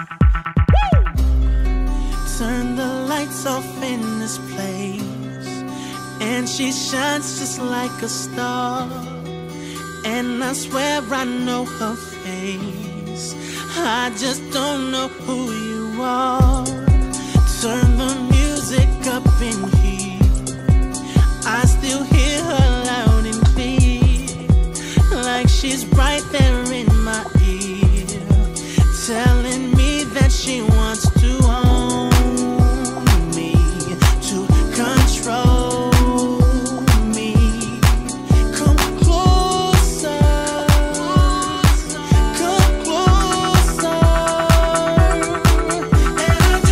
Turn the lights off in this place, and she shines just like a star. And I swear I know her face, I just don't know who you are. Turn the music up in here, I still hear her loud and clear, like she's right there in my ear, telling me that she wants to own me, to control me. Come closer, come closer, and I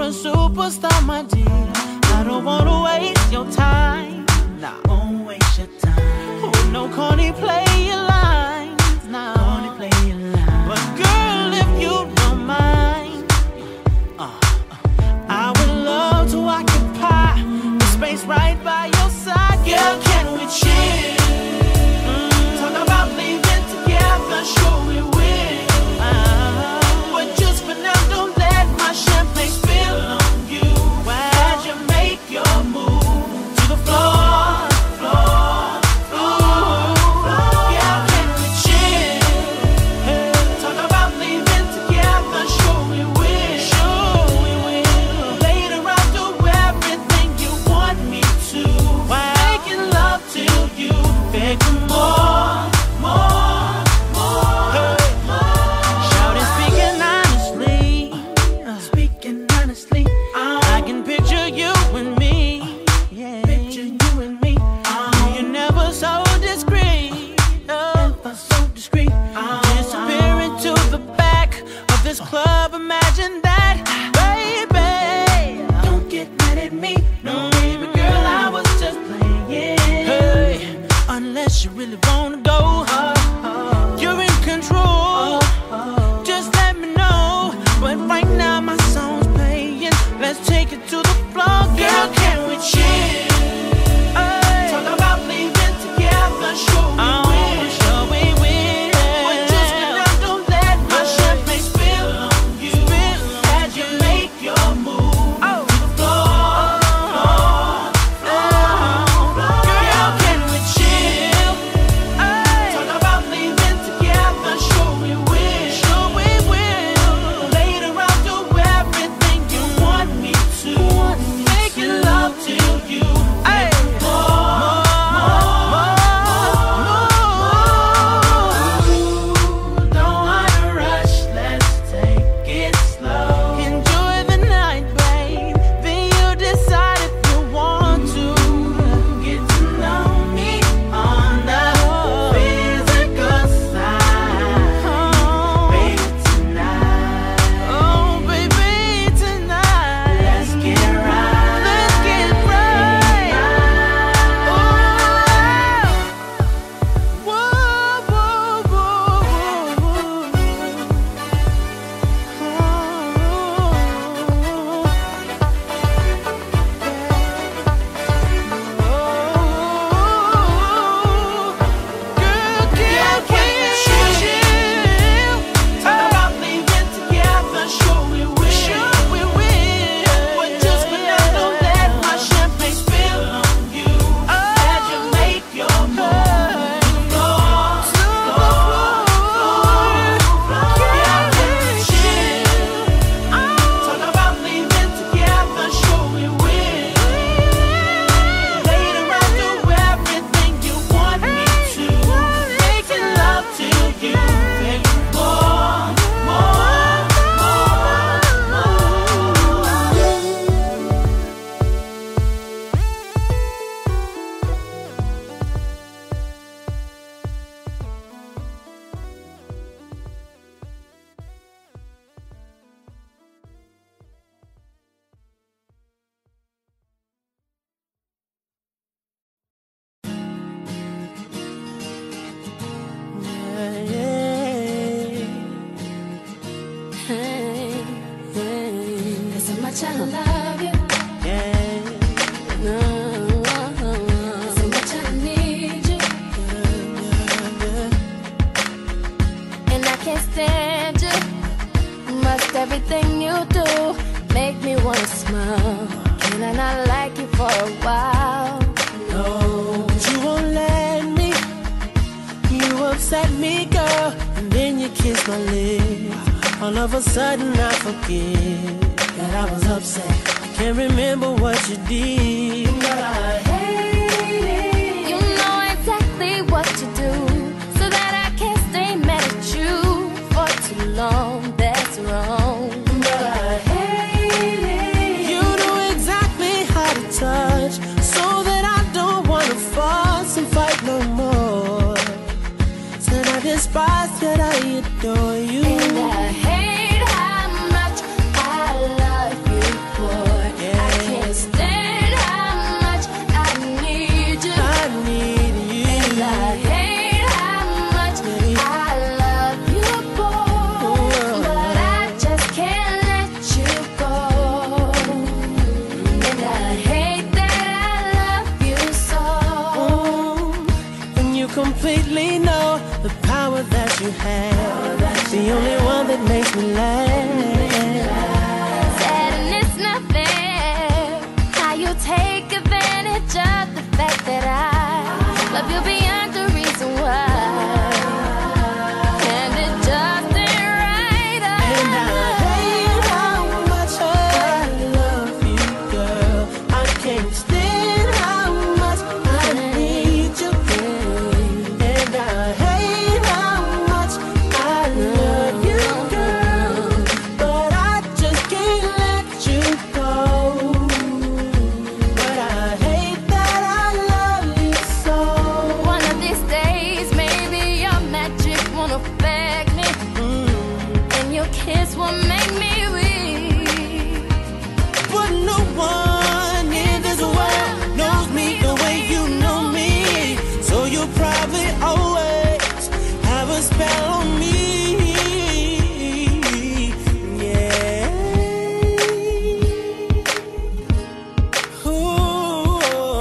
a superstar, my dear. I don't wanna waste your time. Nah, won't waste your time. Oh, no corny play your lines. Nah, corny play your lines. But girl, if you don't mind, uh, uh, I would love to occupy the space right by your side. Girl, can we chill? Mm, talk about leaving together, sure we will. Uh, but just for now, don't let my champagne spill on you. As you make your move to the floor, floor, floor, floor. Yeah, can we chill? Hey, talk about leaving together, sure we will. Sure we will. Later I'll do everything you want me to. Making love to you, begging more, more, more, hey, more. Shouting, speaking honestly, uh, speaking honestly, uh, I can picture you and me, yeah. Picture you and me. Uh, you're never so discreet, oh. Never so discreet. Uh, Disappear into the back of this club. Imagine that, baby. Don't get mad at me, no, baby girl. I was just playing. Hey, unless you really wanna go, you're in control. Just let me know. But right now my song's playing. Let's take it to the floor, girl. Can we chill? Hey, talk about leaving together, sure we will. Sure we will. But just for now, don't let my champagne spill on you. As you make your move to the floor, floor, floor. Girl, can we chill? Hey, talk about leaving together, sure we will. Sure we will. Later I'll do everything you want me to. Making love to you. Hey, more, more, more, more. Don't wanna rush, let's take it slow. Enjoy the night, babe. Then you decide if you want to. Get to know me on the physical side. Baby, tonight. Oh, baby, tonight. Let's get right. Let's get right. Oh. Whoa, whoa, whoa, Girl, can we chill? Talk about leaving together, sure we will. Sure we will. But just for now, don't let my champagne spill on you. As you make your move to the floor, floor, floor. Yeah, can we chill? Talk about leaving together, sure we will. Later I'll do everything you want me to. Making love to you, baby. More, more, There's so much I love you. There's so much I need you. And I can't stand you. Must everything you do make me wanna smile. Can I not like you for a while? No, but you won't let me. You upset me, girl, and then you kiss my lips. All of a sudden I forget that I was upset. I can't remember what you did, but I hate it. You know exactly what to do, so that I can't stay mad at you for too long. That's wrong. But I hate it. You know exactly how to touch, so that I don't wanna fuss and fight no more. Said I despise, yet I adore you. And I hate how much I love you. completely know the power that you have. The only one that makes me laugh. Sad and it's not fair how you take advantage of the fact that I love you beyond the reason why. And it just ain't right. And I hate how much I love you, girl. I can't stand how much I need you, babe. And I hate how much I love you, girl. But I just can't let you go. But I hate that I love you so. One of these days, maybe your magic won't affect me, and your kiss will make me weak. But no one in this world knows me the way you know me. So you probably always have a spell on me. Yeah. Ooh.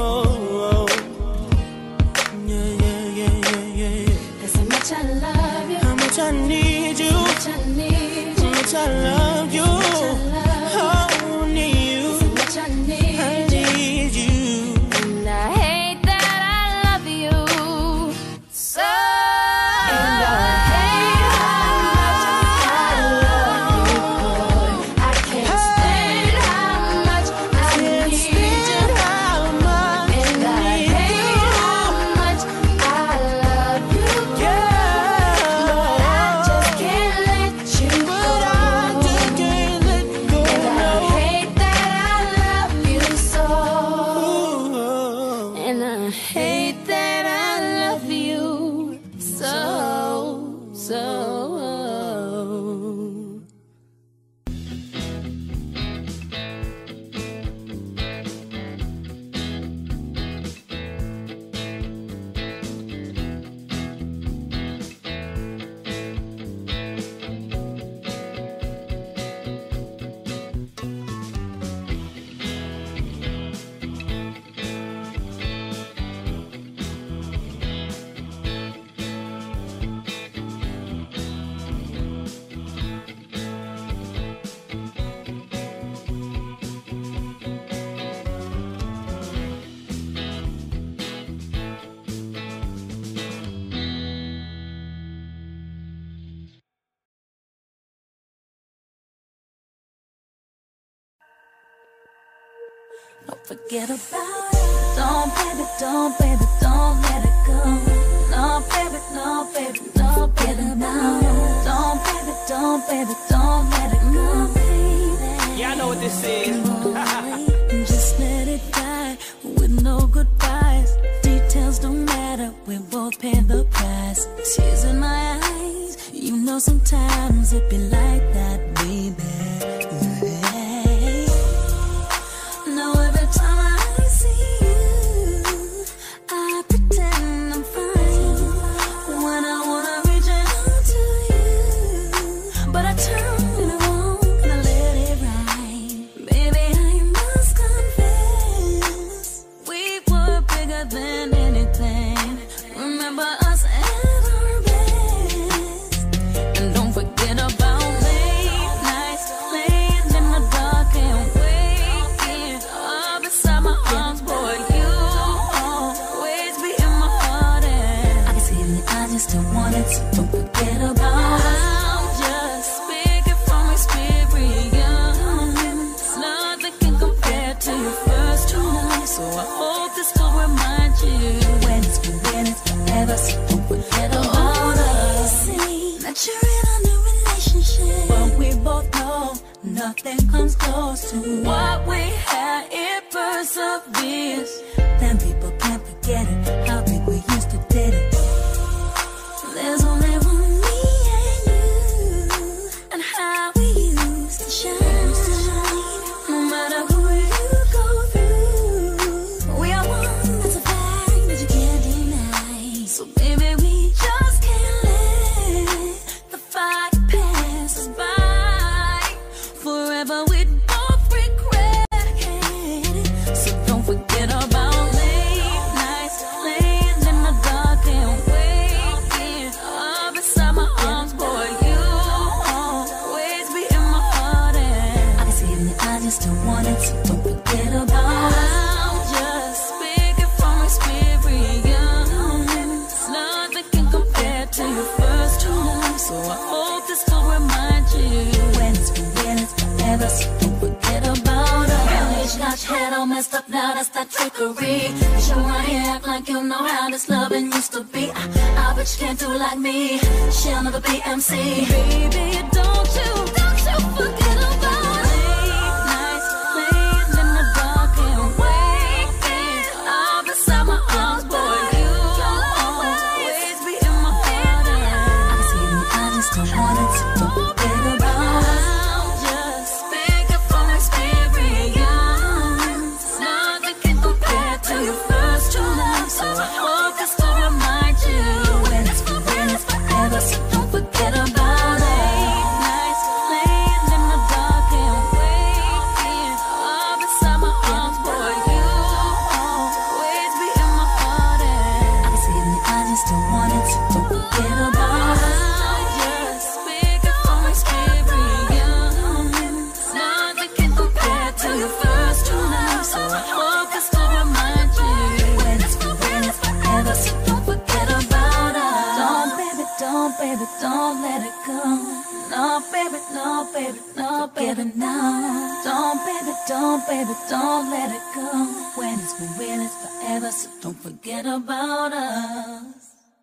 Yeah, yeah, yeah, yeah, yeah. That's how much I love you, How much I need you. how much I need you, How much I love you. how much I love you, Oh, need you. how much I I need you. need you. And I hate that I love you so. And I hate how much I love you, boy. I can't stand how much I Can't need you. stand how much And I I need hate how much I love you, girl. But I just can't let you go. But I just can't let go. And I hate that I love you so. Ooh. And I hate that I love you so, so. Don't forget about it. Don't, baby, don't, baby, don't let it go. No, baby, no, baby, don't forget about it. Don't, baby, don't, baby, don't let it go, baby. Y'all know what this is. Just let it die with no goodbyes. Details don't matter, we both pay the price. Tears in my eyes, you know sometimes it be like that, baby. Now every time I see you, I pretend I'm fine. When I wanna reach out to you, but I turn it wrong and I let it ride. Baby, I must confess, we were bigger than anything. Remember us at our best. And don't forget about late nights, laying in the dark and waking up inside my arms, boy. You always be in my heart, and I can see in your eyes you still want it, so don't forget about it. I'm just speaking from experience. Nothing can compare to your first two nights, so I hope this will remind you when it's good, when it's forever, so don't forget about us. See that you're in a new relationship, but we both know nothing comes close to what we had. It perseveres. Then people can't forget it, how big we used to did it. There's only one me and you, and how we used to shine. No matter who you go through, we are one, that's a fact that you can't deny. So baby, we just can't let the fire pass us by. Forever we'd both regret I just don't want it, so don't forget about it. I'm just speaking from experience. Nothing can compare to your first two loves, so I hope this will remind you. When it's for real, it's forever, so don't forget about it. Age got your head all messed up, now that's that trickery. You wanna act like you know how this loving used to be. I, I bet you can't do like me. She'll never be M C. Baby, don't you, don't you forget about it. Late nights, laying in the dark and waking up beside my arms, boy. You always be in my heart. I can see it, I just don't want it, so don't forget about it. I'm just speaking from experience. Nothing can compare to your first two loves, so I hope this will remind you. When it's for real, it's forever, so don't forget about it. Late nights, laying in the dark and waking up beside my arms, boy. You always be in my heart. I can see it, I just don't want it, so don't forget about it. I'm just speaking from experience. Nothing can compare to your first two loves, so I hope this will remind you. When it's for real, it's forever, so don't forget about it. Don't, baby, don't, baby, don't let it go. No, baby, no, baby, no, baby, no. Don't, baby, don't, baby, don't let it go. When it's for real, it's forever, so don't forget about us.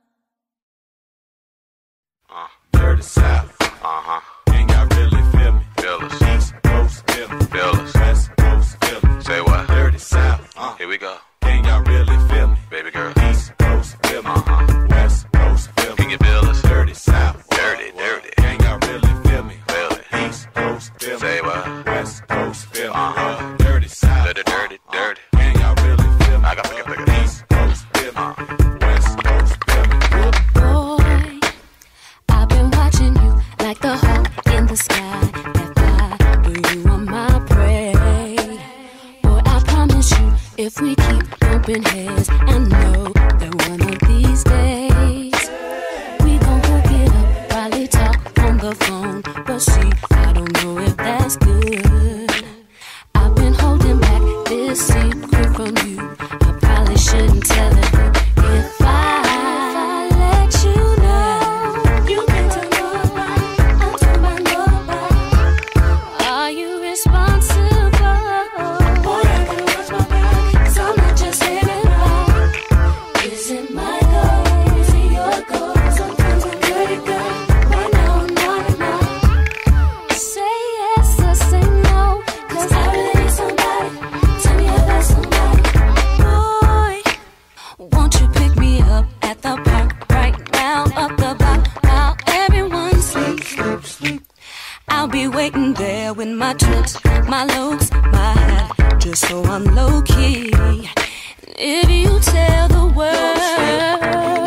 Uh, dirty South. Uh-huh. Can y'all really feel me? Feel us. East Coast, feel me. Feel us. West Coast, feel me. Say what? Dirty South. Uh. Here we go. Can y'all really feel me? Baby girl. East Coast, feel me. Uh-huh. West Coast, feel me. Can you feel us? Dirty South. Dirty, dirty. Can y'all really feel me? Feel it. East Coast, feel me. Say what? West Coast, feel me. Uh-huh. Dirty South. Dirty, dirty, dirty. Can y'all really feel me? I got to get it. East Coast, feel me. West Coast, feel me. Boy, I've been watching you like the hawk in the sky. That fly, but you are my prey. Boy, I promise you, if we keep bumping heads, I know that one of these days we gon' hook it up, probably talk on the phone. But see, I don't know if that's good. I've been holding back this secret from you. I probably shouldn't tell it, but if I, if I let you know, you can tell nobody, I'll tell my nobody. Are you responsible? Boy, I gotta watch my back, 'cause I'm not just living right. Is it my goal? Is it your goal? Sometimes I'm pretty good, right now I'm not enough. Say yes or say no, 'cause I really need somebody. Tell me about somebody. Boy, won't you pick me up at the park right now? Up the block while everyone sleeps. I'll be waiting there with my tricks, my looks, my hat, just so I'm low key. If you tell the world,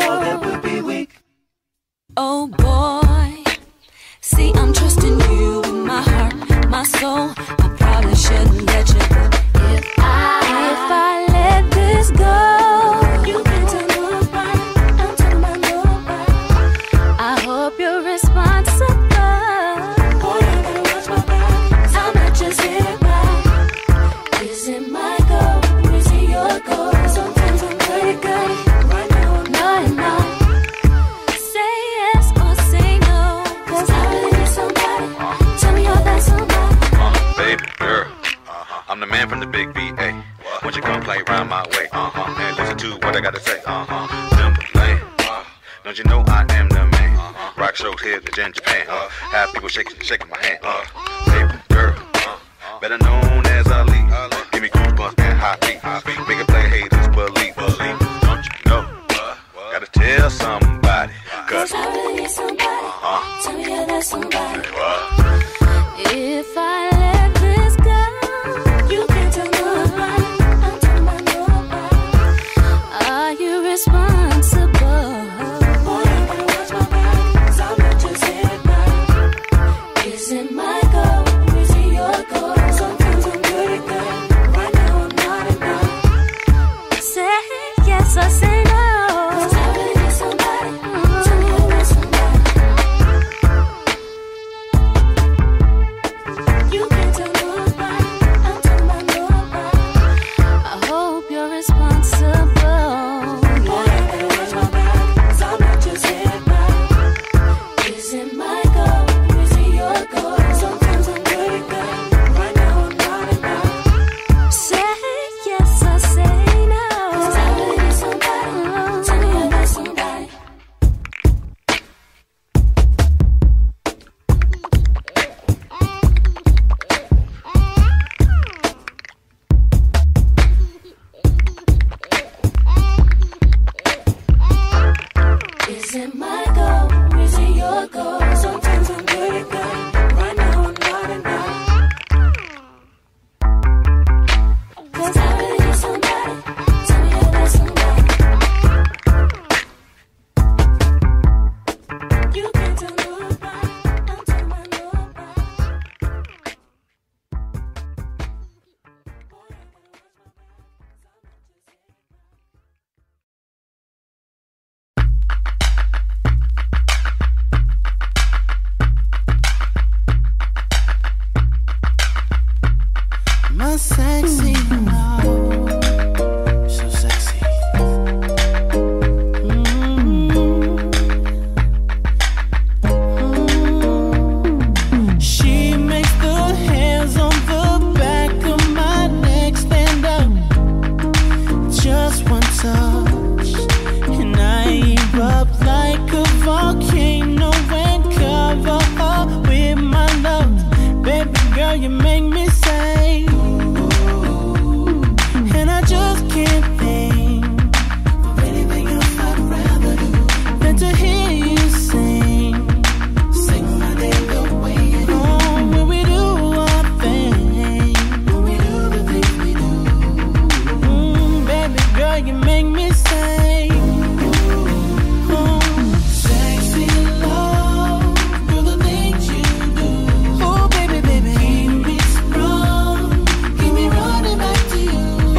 oh boy, see I'm trusting you with my heart, my soul. I probably shouldn't let you go. If I, if I let this go, you can tell nobody, I'm telling my nobody. I hope you're responsible. Boy, I gotta watch my back, 'cause I'm not just here right. Is it my goal? Is it your goal? Sometimes I'm pretty good, right now I'm not enough. Say yes or say no, 'cause I really need somebody. Tell me you're that somebody. Uh, baby girl, uh-huh. I'm the man from the big B A. Won't you come play round my way? Uh-huh. And listen to what I gotta say. Uh-huh. Simple plan. Uh, don't you know I am the man? Uh-huh. Rock shows here in Japan. Uh, have people shaking, shaking my hand. Uh, baby girl, uh, better known as Ali. Give me goosebumps and hot feet. Make it play haters believe. Believe. Don't you know? Gotta tell somebody. 'Cause I really need somebody. uh, Tell me you're that somebody. uh, If I let this go, you can tell nobody, I'll tell my nobody. Are you responsible? Boy, I gotta watch my back, 'cause I'm not just here right. Is it my goal? Is it your goal? Sometimes I'm pretty good, right now I'm not enough. Say yes or say no, 'cause I really need somebody. Tell me you're that somebody. My sexy love, so sexy. Mm-hmm. Mm-hmm. She makes the hairs on the back of my neck stand up. Just one touch, and I erupt like a volcano and cover up with my love. Baby girl, you make me say. I just can't think of anything else I'd rather do than to hear you sing, sing my name the way you do. Oh, when we do our thing, when we do the things we do. Mm, baby girl, you make me say, oh, sexy love, girl, the things you do. Oh, baby, baby, keep me strong, keep me running back to you.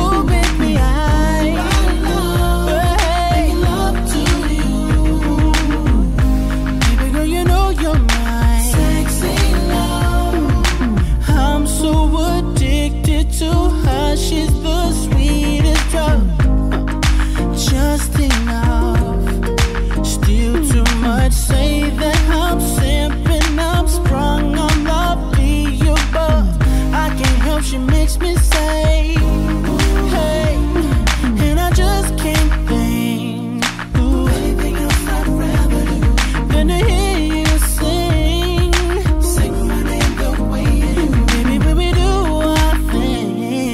She's the sweetest drug, just enough, still too much. Say that I'm simping, I'm sprung on lovely above. I can't help, she makes me say, hey, and I just can't think of anything else I'd rather do than to hear you sing, sing my name the way you do. Baby, when we do our thing,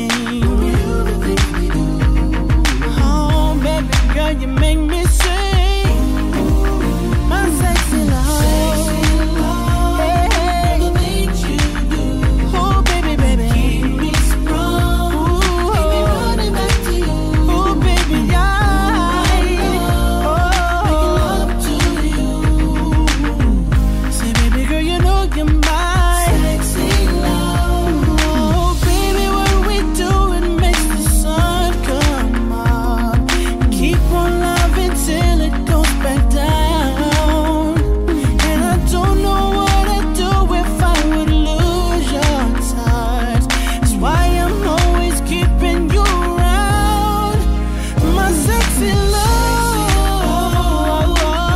you make me sing, my sexy love, sexy love. Hey, hey. The things you do, oh baby, baby, keep me strong, ooh, keep me running back to you, oh baby, I, oh, making love to you. Say baby girl, you know you're my sexy love. Oh baby, what we do, it makes the sun come up. Keep on loving till it goes back down. And I don't know what I'd do if I would lose your touch. That's why I'm always keeping you around, my sexy love.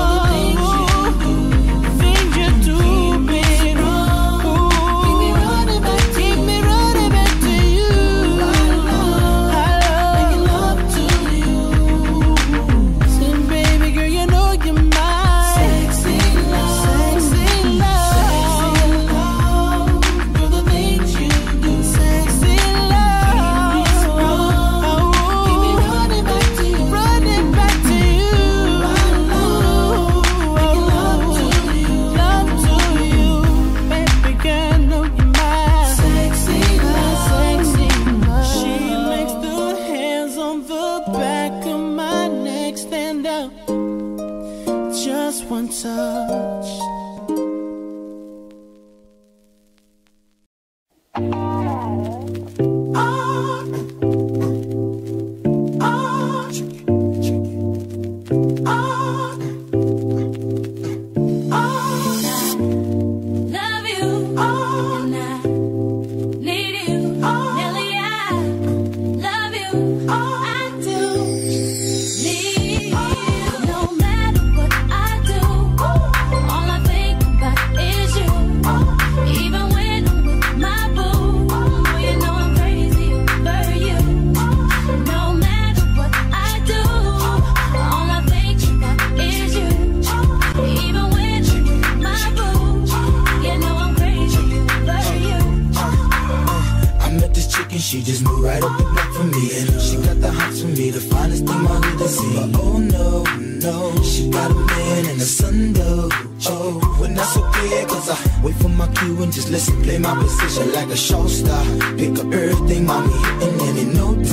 Things you do, baby. Ooh, keep me running back, keep me running back to you. I love making love to you. Say, baby girl, you know you're my sexy love, sexy love, sexy love. Do the things you do, sexy love. Keep me strong, keep me running back to you, running back to you. I love making love to you, love to you. Baby girl, know you're my sexy love, sexy love. She makes the hairs on the back of my neck stand up. Just one touch. Love you, and I need you, Nelly. I love you, I do need you. No matter what I do, all I think about is you. Even when I'm with my boo, oh, you know I'm crazy over you. No matter what I do, all I think about is you. Even when I'm with my boo, you know I'm crazy over you. I met this chick and she just moved right up the block for me. And she got the hots for me, the finest thing I'll ever see. But oh no, no, she got a man and a son though. Oh, when that's okay, cause I wait for my cue and just listen, play my position like a show star. Pick up everything, mommy, hitting, and in no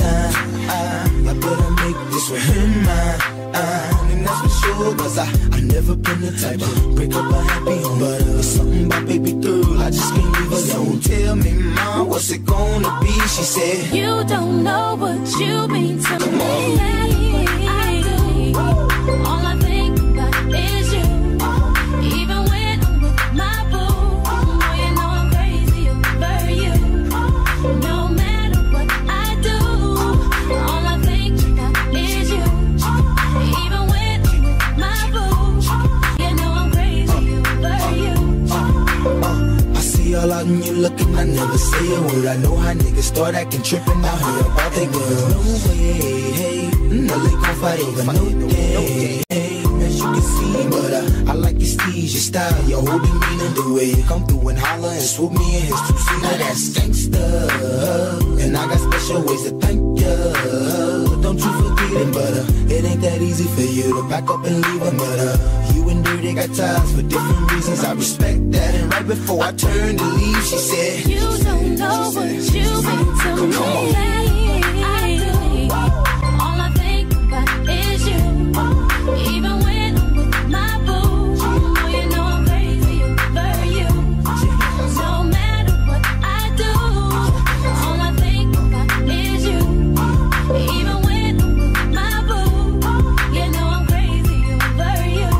sure, cause I, I never been the type to break up a happy home. But uh, it's something about baby girl, I just can't leave alone. Tell me, mom, what's it gonna be? She said, you don't know what you mean to me. I do. All I think about is you. Even when I'm with my boo, oh, you know I'm crazy over you. No matter what I do, all I think about is you. Even when I'm with my boo, you know I'm crazy over you. uh, I see all out and you looking, I never say a word. I know how niggas start acting trippin' out here about they girl. No way, hey, no they gon' fight over no day. As you can see, but uh, I like your steez, your style, your whole demeanor, the way you come through and holler and swoop me in his two-seater. Now that's gangsta, and I got special ways to thank ya. Don't you forget it, but uh, it ain't that easy for you to back up and leave him. But uh, you and Dirty got ties for different reasons. I respect that, and right before I turned to leave, she said, you don't know what you mean to me. I do. All I think about is you. Even when I'm with my boo, oh, you know I'm crazy over you. No matter what I do, all I think about is you. Even when I'm with my boo, you know I'm crazy over you.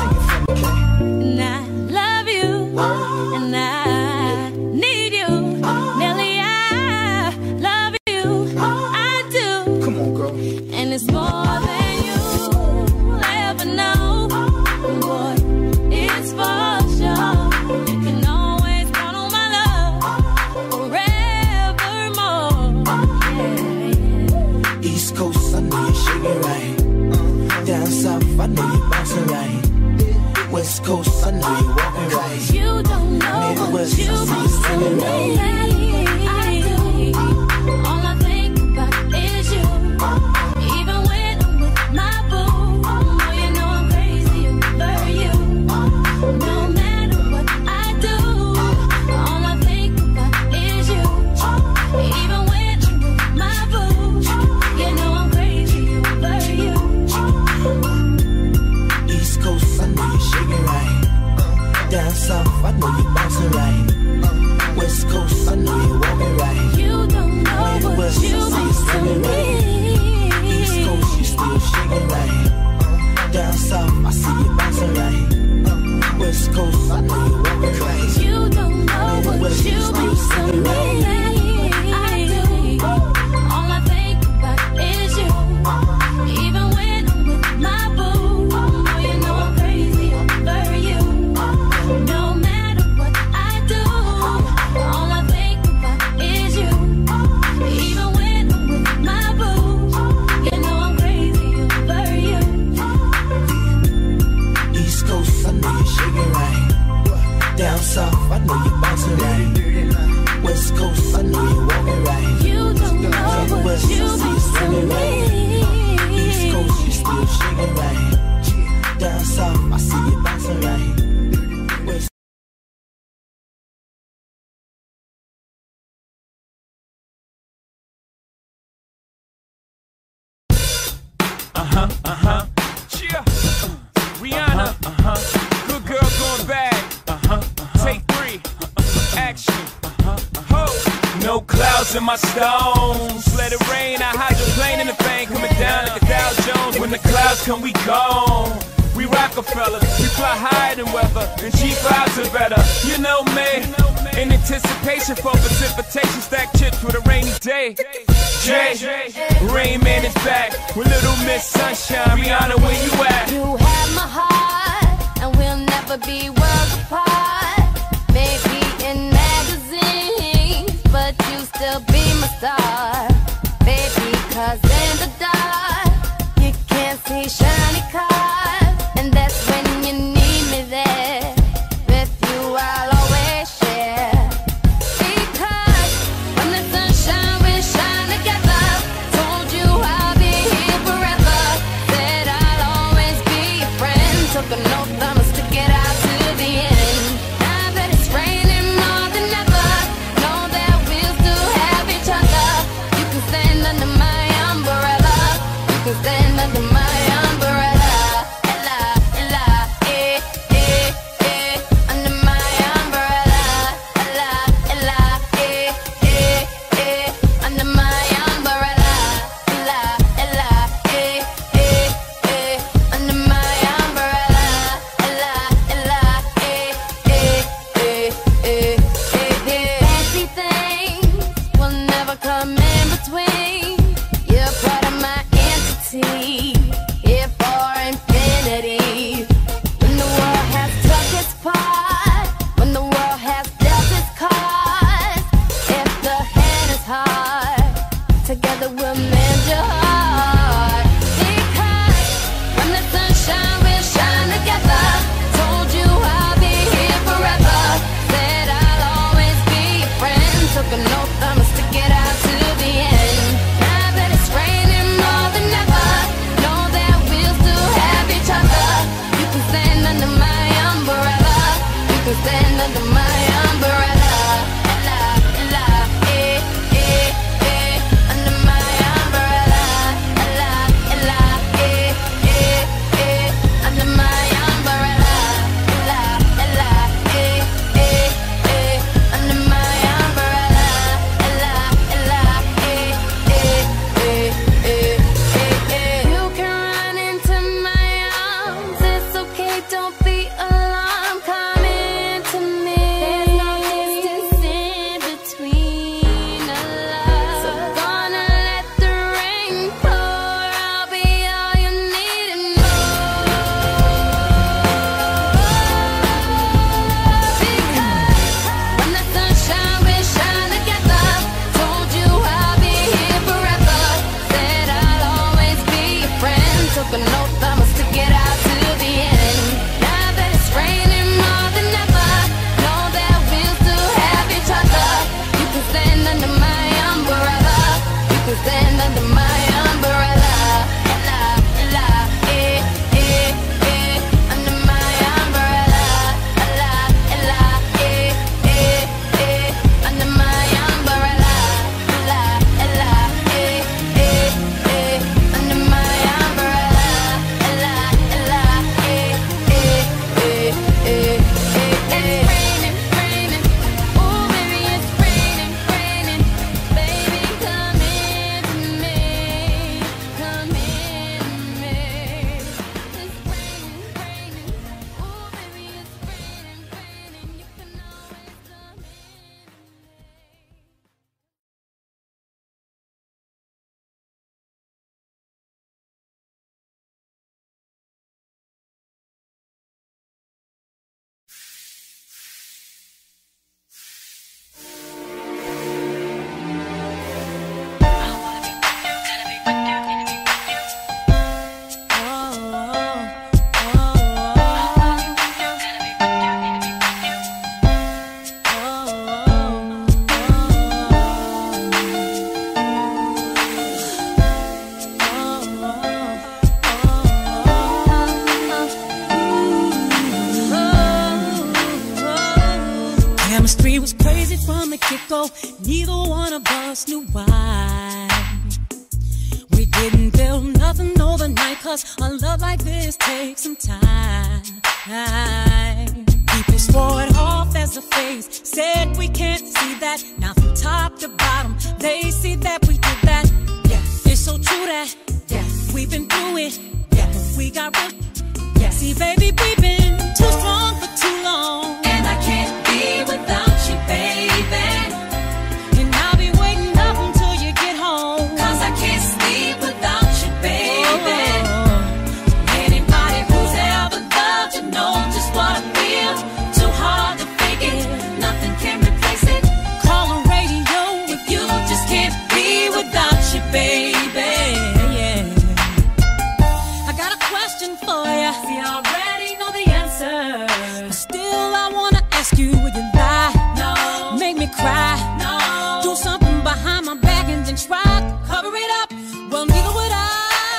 And I love you, and I need you. Nelly, I love you. I do. come on, girl. And it's more than you ever know. Boy, it's for sure. You can always count on my love forevermore. Yeah, yeah. East Coast, I know you shaking right. Down south, I know you bouncing right. West Coast, I know you walking right. You don't know Midwest, what you I see you singing mean right. to me. I do. All I think about is you. Even when I'm with my boo, oh, you know I'm crazy over you. No matter what I do, all I think about is you. Even when I'm with my boo, you know I'm crazy over you. East Coast, I know you shaking right. Down south, I know you bouncing right. West Coast, I know you walking right. You don't know what Midwest, you I see you mean singing to right. East me. Coast, you still shaking right. Down south, I see you bouncing right. West Coast, I know you walking right. You don't know what Midwest, you still mean to singing right. me. I do. All I think about is you. Even when I'm with my boo, oh, you know I'm crazy over you. No matter what I do, all I think about is you. Even when I'm with my boo, you know I'm crazy over you. East Coast, I know you shaking right. Down south, I know you bouncing right. West Coast, I know you walking right. You don't know what Midwest, you I see you mean singing to right. East me. Coast, you still shaking right. Down south, I see you bouncing right. West Uh-huh, uh-huh. Yeah. Rihanna. Uh-huh. Good girl going bad. Uh-huh. Take three. Action. Ho. No clouds in my stones. Let it rain. I hydroplane in the thing coming down like a Dow Jones. When the clouds come, we gone. We Rockefeller, we fly higher than weather, and G fives are better. You know me, in anticipation for precipitation, stack chips with a rainy day. Jay, Rain Man is back with Little Miss Sunshine. Rihanna, where you at? You have my heart, and we'll never be worlds apart. Maybe in magazines, but you still be my star. Baby, cause in the dark, you can't see shiny cars. And that's when you need me there. With you I'll always share. Because when the sunshine we shine together. Told you I'll be here forever. Said I'll always be your friend. Took an oath, I'ma stick it out to the end. Now that it's raining more than ever, know that we'll still have each other. You can stand under my umbrella. together we'll mend your heart. Because when the sun shines, we'll shine together. Told you I'll be here forever. Said I'll always be your friend. Took an oath, I'ma stick it out to the end. Now that it's raining more than ever, know that we'll still have each other. You can stand under my umbrella. You can stand under my umbrella. Ella, Ella, eh, eh, eh, under my umbrella. Ella, Ella, eh, eh, eh, under my umbrella. Ella, Ella, eh, eh, eh, under my umbrella. Ella, Ella, eh, eh, eh, eh, eh, eh. You can run into my arms. It's okay, don't be alarmed. Come into me. There's no distance in between us. So gonna let the rain pour. I'll be all you need and more. Because when the sun shines, we'll shine together. Told you I'll be here forever. Said I'll always be your friend. Took an oath, I'ma stick it out to the end. Now that it's raining more than ever, know that we'll still have each other. You can stand under my umbrella. You can stand under my umbrella. Ella, Ella, eh, eh, eh, under my umbrella. Ella, Ella, eh, eh, eh, under my umbrella. Ella, Ella, eh, eh, eh, under my umbrella. Ella, Ella, eh, eh, eh, eh, eh, eh. It's raining, raining. Ooh, baby, it's raining, raining. Baby, come into me. Come into me. It's raining, raining. Ooh, baby, it's raining, raining. You can always come into me. Chemistry was crazy from the get-go. Neither one of us knew why. We didn't build nothing overnight, cause a love like this takes some time. People swore it off as a phase, said we can't see that. Now from top to bottom, they see that we did that. Yes, it's so true that yes, we've been through it. Yes, we got real. Yes, see, baby, we've been too strong for too long. And I can't be without you, baby. And I'll be waiting up until you get home. Cause I can't sleep without you, baby. Oh. Anybody who's ever loved you knows just what I feel. Too hard to fake it, nothing can replace it. Call the radio If you just can't be without you, baby. yeah. I got a question for ya. See, I already know the answer. But still, I wanna ask you, would you lie? No, Make me cry? no. Do something behind my back and then try to cover it up? Well, neither would I,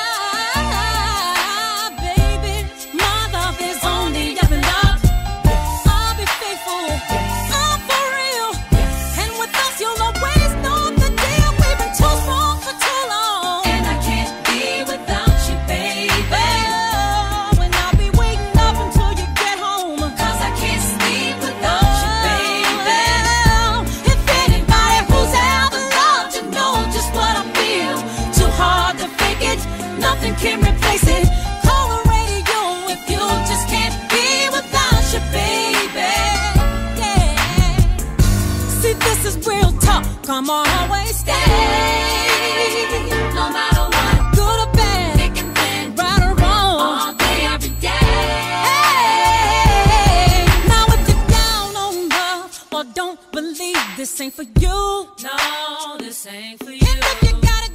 baby. My love is only ever love. I'll be faithful. I'm for real. And with us, you'll always know the deal. We've been too strong for too long. And I can't be without you, baby. Oh, and I'll be waiting up until you get home. Cause I can't sleep without you, baby. Oh, if Anybody who's ever loved you knows just what I feel. Too hard to fake it, nothing can replace it. call the radio if You just can't be without you, baby. yeah. See, this is real talk. Come on, always stay. No matter what, Good or bad, thick and thin, right or wrong. all day, every day. Hey, now if you're down on love or don't believe this ain't for you, No, this ain't for and if you got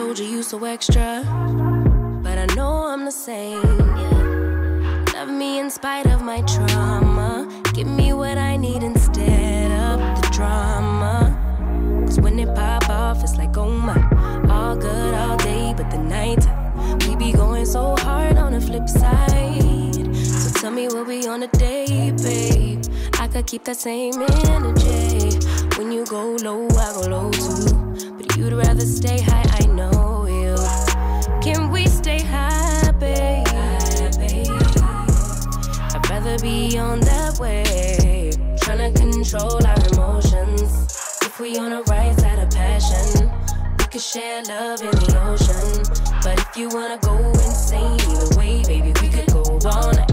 told you you so extra, but I know I'm the same, yeah. Love me in spite of my trauma. Give me what I need instead of the drama. Cause when it pop off, it's like, oh my. All good all day, but the night we be going so hard on the flip side. So tell me what we on a day, babe. I could keep that same energy. When you go low, I go low too. But you'd rather stay high, I know you. Can we stay high, babe? High, babe. I'd rather be on that wave, tryna control our emotions. If we on the right side of passion, we could share love in the ocean. But if you wanna go insane either way, baby, we could go all night.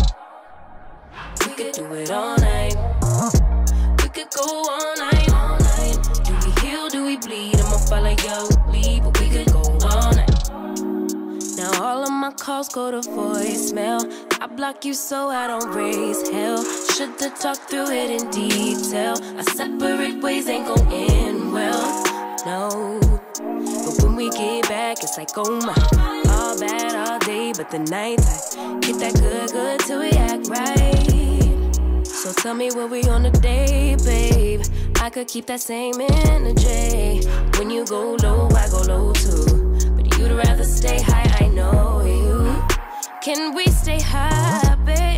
We could do it all night. We could go all night, all night. Do we heal, do we bleed? I'ma follow your lead, but we could go all night. Now all of my calls go to voicemail. I block you so I don't raise hell. Should've talked through it in detail. Our separate ways ain't gon' end well, no. But when we get back, it's like, oh my. All bad all day, but the night I get that good, good till we act right. So tell me what we on today, babe. I could keep that same energy. When you go low, I go low too. You'd rather stay high, I know you. Can we stay high,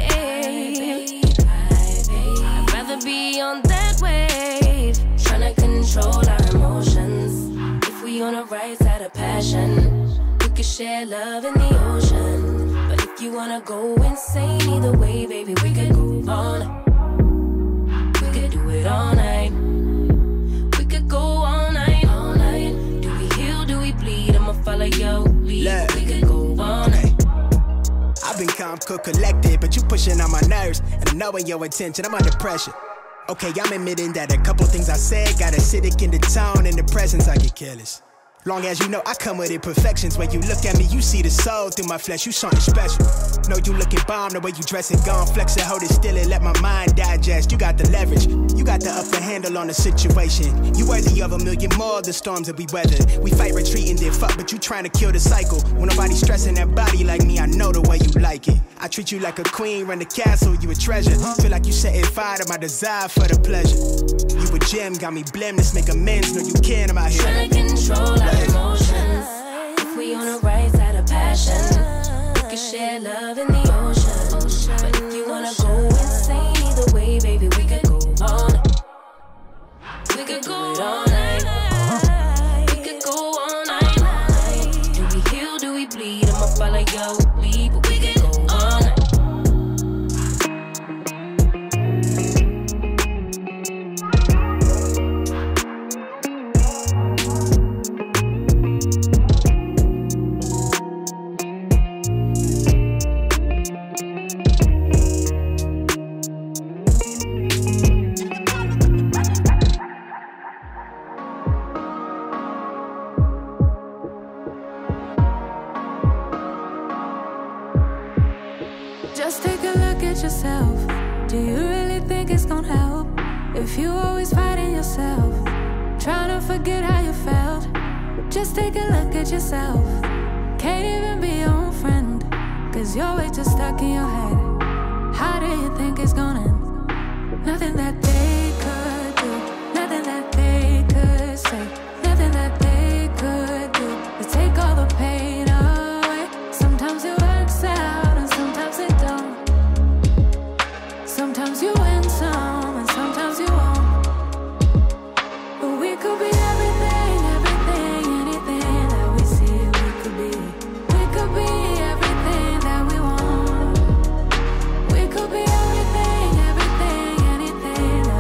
babe? I'd rather be on that wave, tryna control our emotions. If we on the right side of passion, we could share love in the ocean. But if you wanna go insane either way, baby, we could go all night. We could do it all night. We could go all night, all night. Do we heal, do we bleed? I'ma follow your lead. Look, we could go all night. I've been calm, cool, collected, but you pushing on my nerves, and I know in your attention, I'm under pressure. Okay, I'm admitting that a couple things I said got acidic in the tone, in the presence I get careless. Long as you know I come with imperfections. When you look at me, you see the soul through my flesh. You something special. Know you looking bomb, the way you dressing, gone flex it, hold it still and let my mind digest. You got the leverage, you got the upper handle on the situation. You worthy of a million more of the storms that we weathered. We fight retreating, then fuck, but you trying to kill the cycle. When nobody stressing that body like me, I know the way you like it. I treat you like a queen, run the castle, you a treasure. Feel like you setting fire to my desire for the pleasure. You a gem, got me blim, let's make amends. Know you can, I'm out here trying to control our emotions. If we on the right side of passion, we can share love in the ocean. But if you wanna go insane either way, baby, we could go all night. We could go all night. We could go all night. Do we heal, do we bleed? I'ma follow your lead, but we could go all night. Just take a look at yourself. Do you really think it's gonna help if you always fighting yourself, trying to forget how you felt? Just take a look at yourself. Can't even be your own friend, cause you're way too stuck in your head. How do you think it's gonna end? Nothing that they could do, nothing that they could say, nothing that they could do to take all the pain away. Sometimes it works out and sometimes it don't. Sometimes you win some and sometimes you won't. But we could be everything, everything, anything that we see we could be. We could be everything that we want. We could be everything, everything, anything that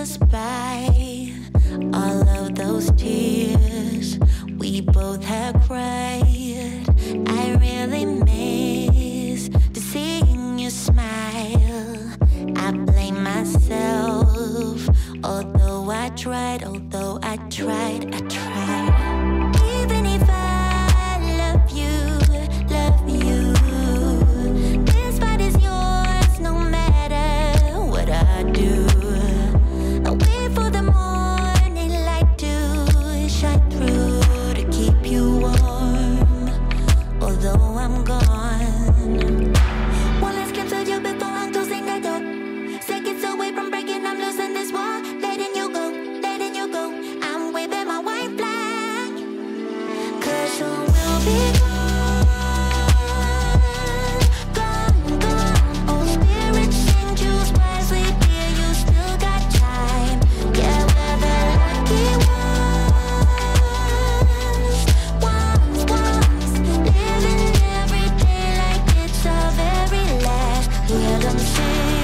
us by all of those tears we both have cried. I really miss to seeing you smile. I blame myself, although I tried, although I tried, I tried. Even if I love you, love you, this fight is yours no matter what I do. I wait for the morning light to shine through to keep you warm, although I'm gone. Well, let's get to you before I'm closing the door. Seconds away from breaking, I'm losing this war. Letting you go, letting you go. I'm waving my white flag, 'cause soon we'll be gone, gone, gone. Oh, spirit, sing, choose wisely, dear. You still got time. Yeah, we're the lucky ones, ones, ones. Living every day like it's our very last. Hear them sing.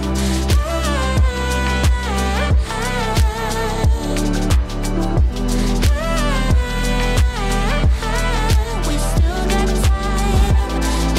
We still got time.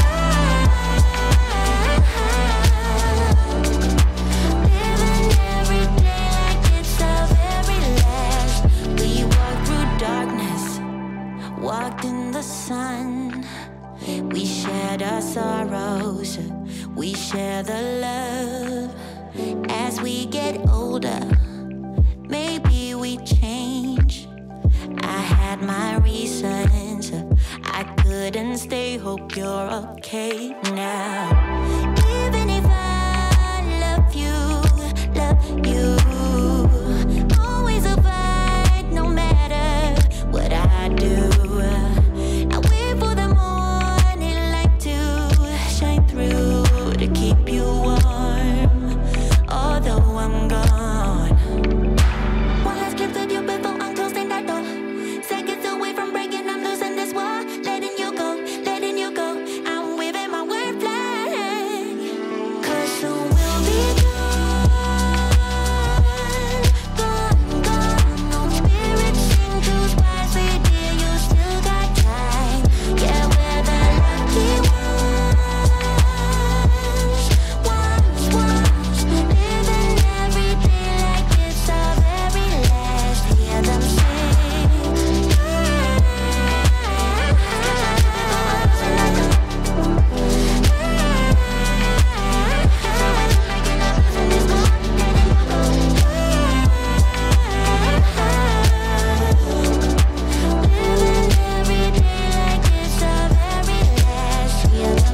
Living every day like it's our very last. We walked through darkness, walked in the sun. We shared our sorrows, we share the love. As we get older, maybe we change. I had my reasons, I couldn't stay. Hope you're okay now. Even if I love you, love you, always a fight no matter what I do. I wait for the morning light to shine through to keep you warm, although I'm gone. Well, let's keep the you before I'm closing that door. Seconds away from breaking, I'm losing this war. Letting you go, letting you go. I'm waving my white flag, 'cause soon we'll be gone, gone, gone. No spirit, sing, choose wisely, dear. You still got time. Yeah, we're the lucky ones, ones, ones. Living every day like it's our very last. Hear them sing. Living every day like it's our very last. Hear them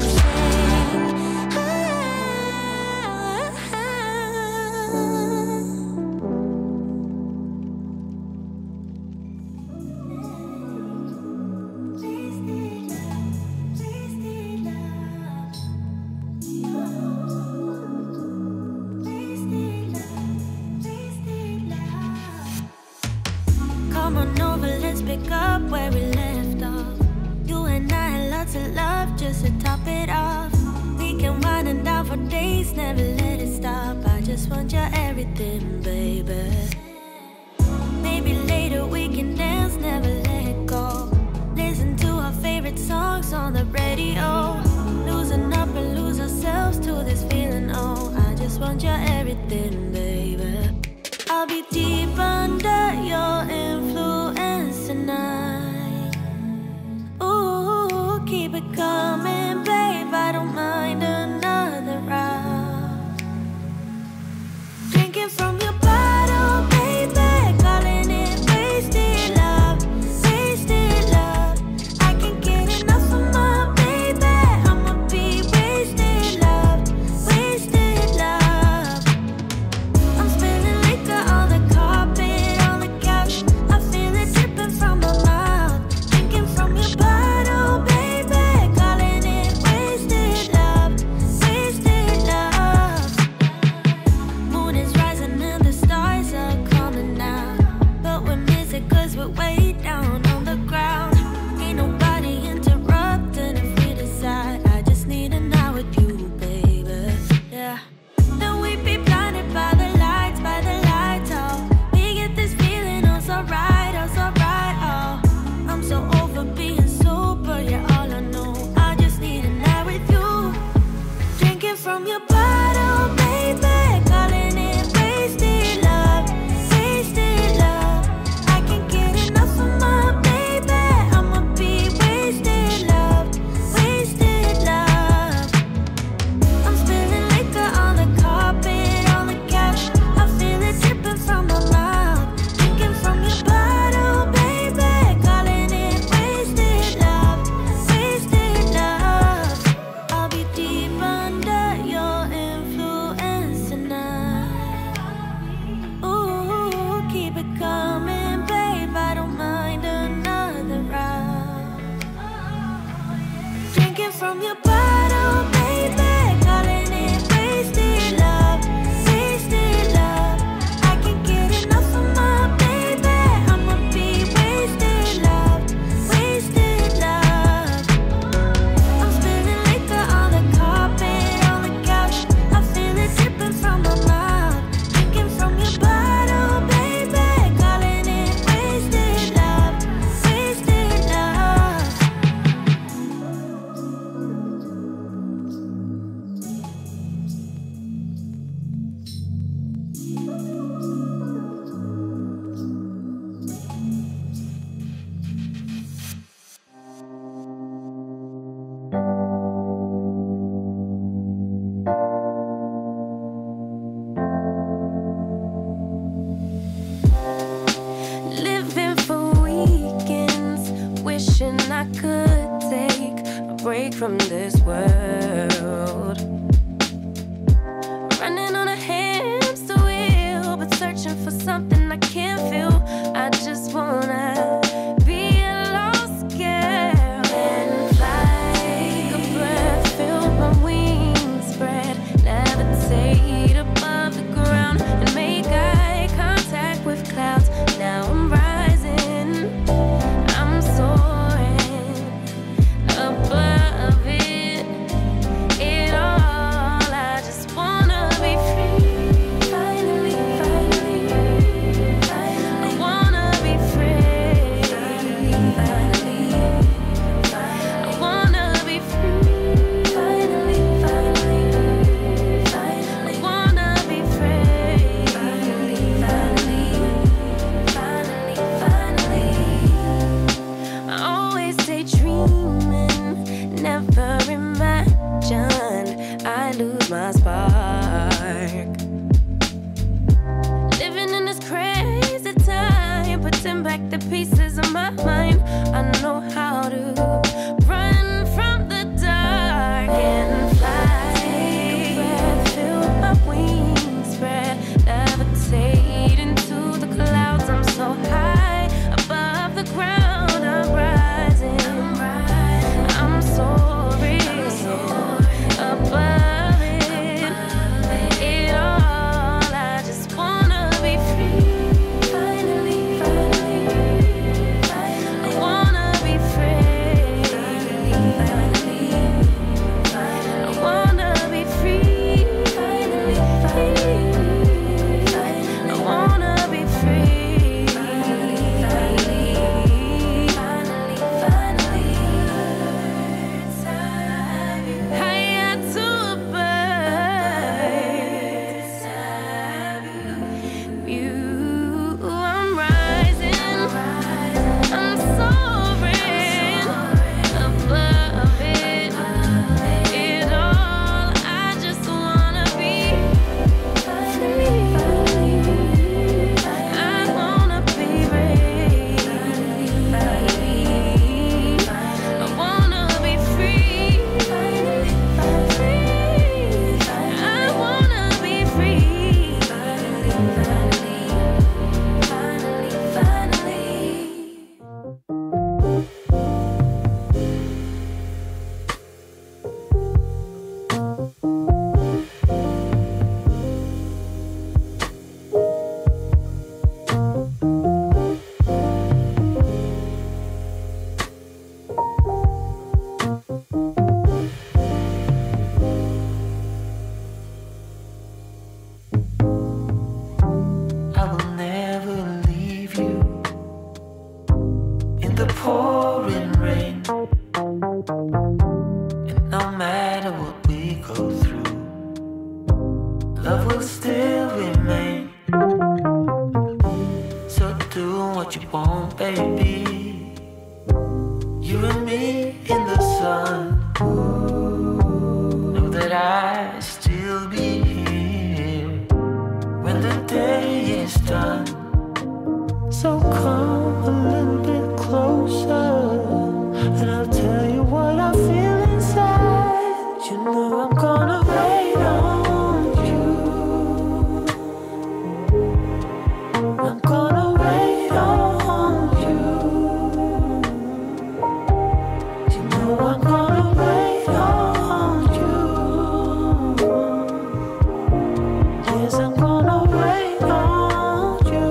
Come on over, let's pick up where we left off. You and I had lots of love just to top it off. We can wind it down for days, never let it stop. I just want your everything, baby. Maybe later we can dance, never let go. Listen to our favorite songs on the radio. Losing up and lose ourselves to this feeling, oh. I just want your everything, baby. I'll be deep under your influence tonight. Ooh, keep it coming, babe. I don't mind another round. Drinking from your bottle, baby. Calling it wasted love, wasted love. I can't get enough of my baby. I'ma be wasted love, wasted love. I'm spilling liquor on the carpet. I could take a break from this world. Running on a hamster wheel, but searching for something I can't feel. I just wanna be a lost girl and fly. Take a breath, feel my wings spread, levitate above the ground and make eye contact with clouds. Now I'm rising, I'm soaring above it, it all. I just wanna be free. Finally, finally, finally, I wanna be free. Finally, finally, I wanna be free. Finally, finally, finally, I wanna be free. Finally, finally, finally, finally. I always daydreaming, never imagined I'd lose my spark. Living in this crazy time, putting back the pieces of my mind. I know how to run from the dark and fly. Take a breath, feel my wings spread, levitate into the clouds. I'm so high above the ground. I'm rising, I'm soaring above it, it all. I just wanna be free. Finally, finally, finally, I wanna be free. Finally, finally, I wanna be free. Finally, finally, I wanna be free. Finally, finally, finally, finally. I got to a bird. You, I'm rising, I'm soaring above it, it all. I just wanna be free. I wanna be free. I wanna be free. I wanna be free. I will never leave you in the pouring rain. And no matter what we go through, love will still remain. So do what you want, baby. You and me in the sun. Know that I still be here when the day is done. So come a little bit closer, and I'll tell you what I feel inside. You know I'm gonna wait on you. I'm gonna wait on you. You know I'm gonna wait on you. Yes, I'm gonna wait on you.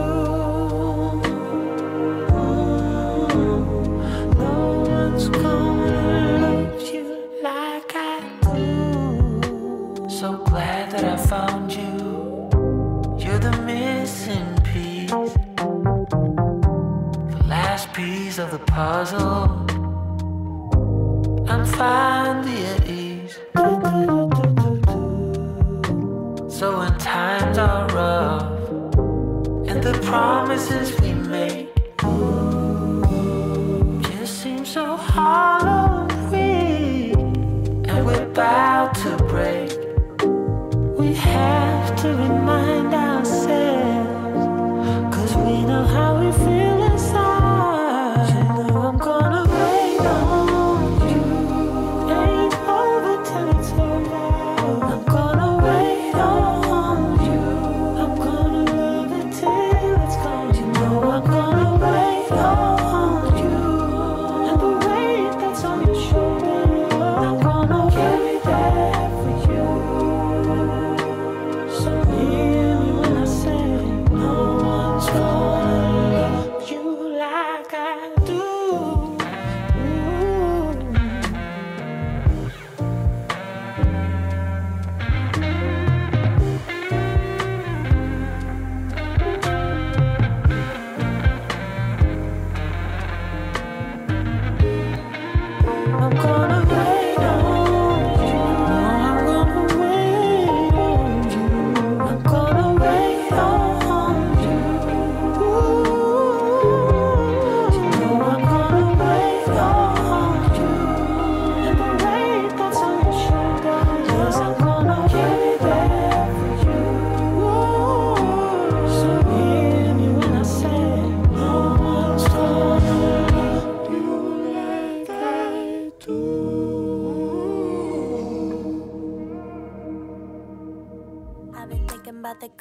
No one's gonna love you like I do. So glad that I found you. You're the missing piece, the last piece of the puzzle. I'm finally at ease. So when times are rough and the promises we make just seem so hollow and weak, and we're about to break, we have to remind ourselves, 'cause we know how we feel inside. You know I'm gonna wait on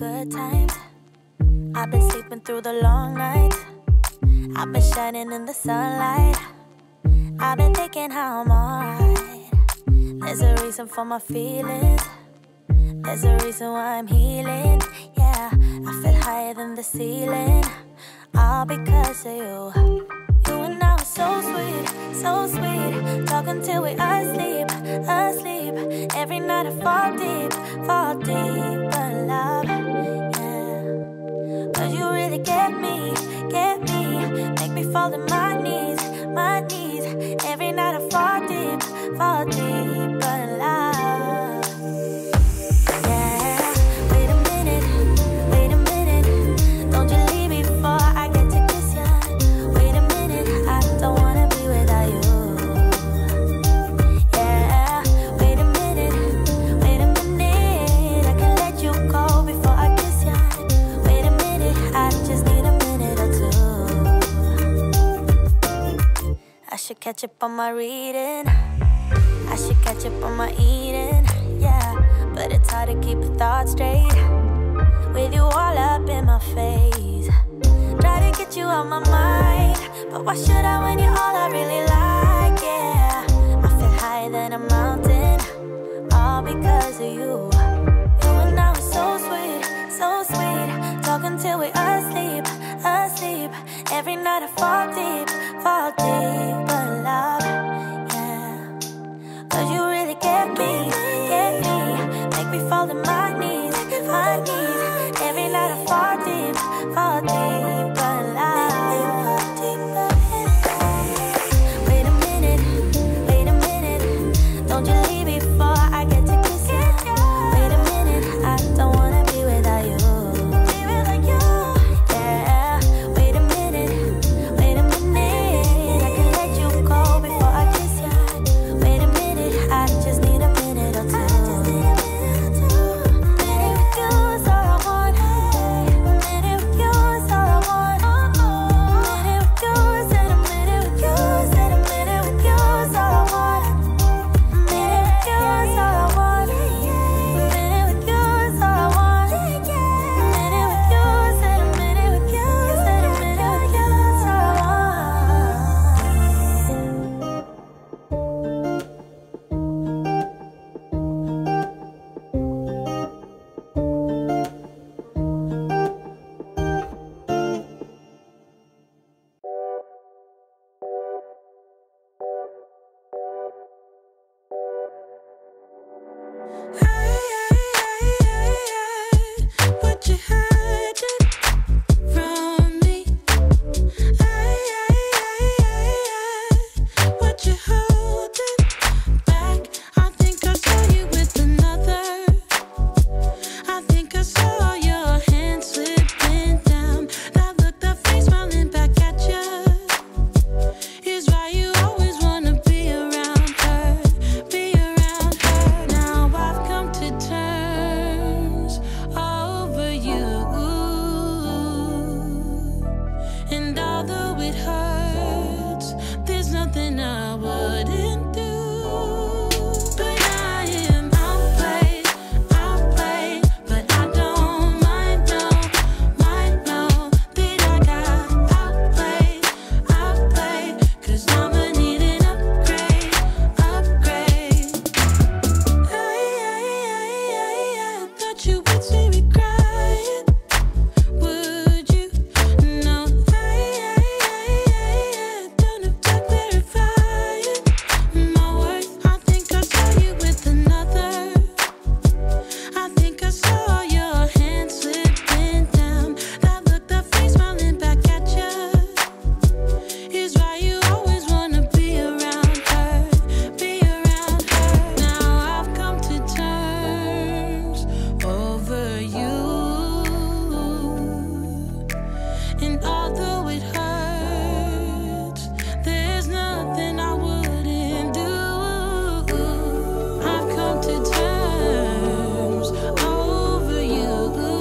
good times. I've been sleeping through the long nights. I've been shining in the sunlight. I've been thinking how I'm alright. There's a reason for my feelings. There's a reason why I'm healing. Yeah, I feel higher than the ceiling. All because of you. You and I were so sweet, so sweet. Talking till we asleep, asleep. Every night I fall deep, fall deep. But love, yeah. Cause you really get me, get me. Make me fall to my knees, my knees. Every night I fall deep, fall deep. But love, yeah. Wait a minute, wait a minute. Don't you leave before I get to kiss ya. Wait a minute, I don't wanna be without you. Yeah, wait a minute, wait a minute. I can let you go before I kiss ya. Wait a minute, I just need a minute or two. I should catch up on my reading. I should catch up on my eating. Yeah, but it's hard to keep a thought straight with you all up in my face. Try to get you out my mind, but why should I when you're all I really like? Yeah, I feel higher than a mountain, all because of you. You and I were so sweet, so sweet. Talking till we asleep, asleep. Every night I fall deep, fall deep. But love, yeah. Cause you really get me, get me. Make me fall to my knees, my knees. Every night I fall deep, fall deep. But love, wait a minute, wait a minute. Don't you leave before I get to kiss you. Wait a minute, I don't wanna be without you. Yeah, wait a minute, wait a minute. I can let you go before I kiss you. Wait a minute, I just need a minute or two. Minute with you is all I want. Minute with you is all I want. Minute with you, said a minute with you, said a minute with you is all I want. Minute with you is all I want. Minute with you is all I want. Minute with you, said a minute with you, said a minute with you is all I what you hiding from me? What you holding back? I think I saw you with another. I think I saw your hand slipping down. That look, that face smiling back at you is why you always wanna be around her, be around her. Now I've come to terms over you, and although it hurts, there's nothing I wouldn't do. But I am outplayed, outplayed, but I don't mind, no, mind, no, that I got outplayed, outplayed. Cause I'ma need an upgrade, upgrade. I, I, I, I thought you would see me crying. Would you? No, I, I, I, I don't have to clarify it. My worth, I think I saw you with another. I think I saw your hand slipping down. That look, that face smiling back at you is why you always wanna be around her, be around her. Now I've come to terms over you, and although it hurts, there's nothing I wouldn't do. I've come to terms over you,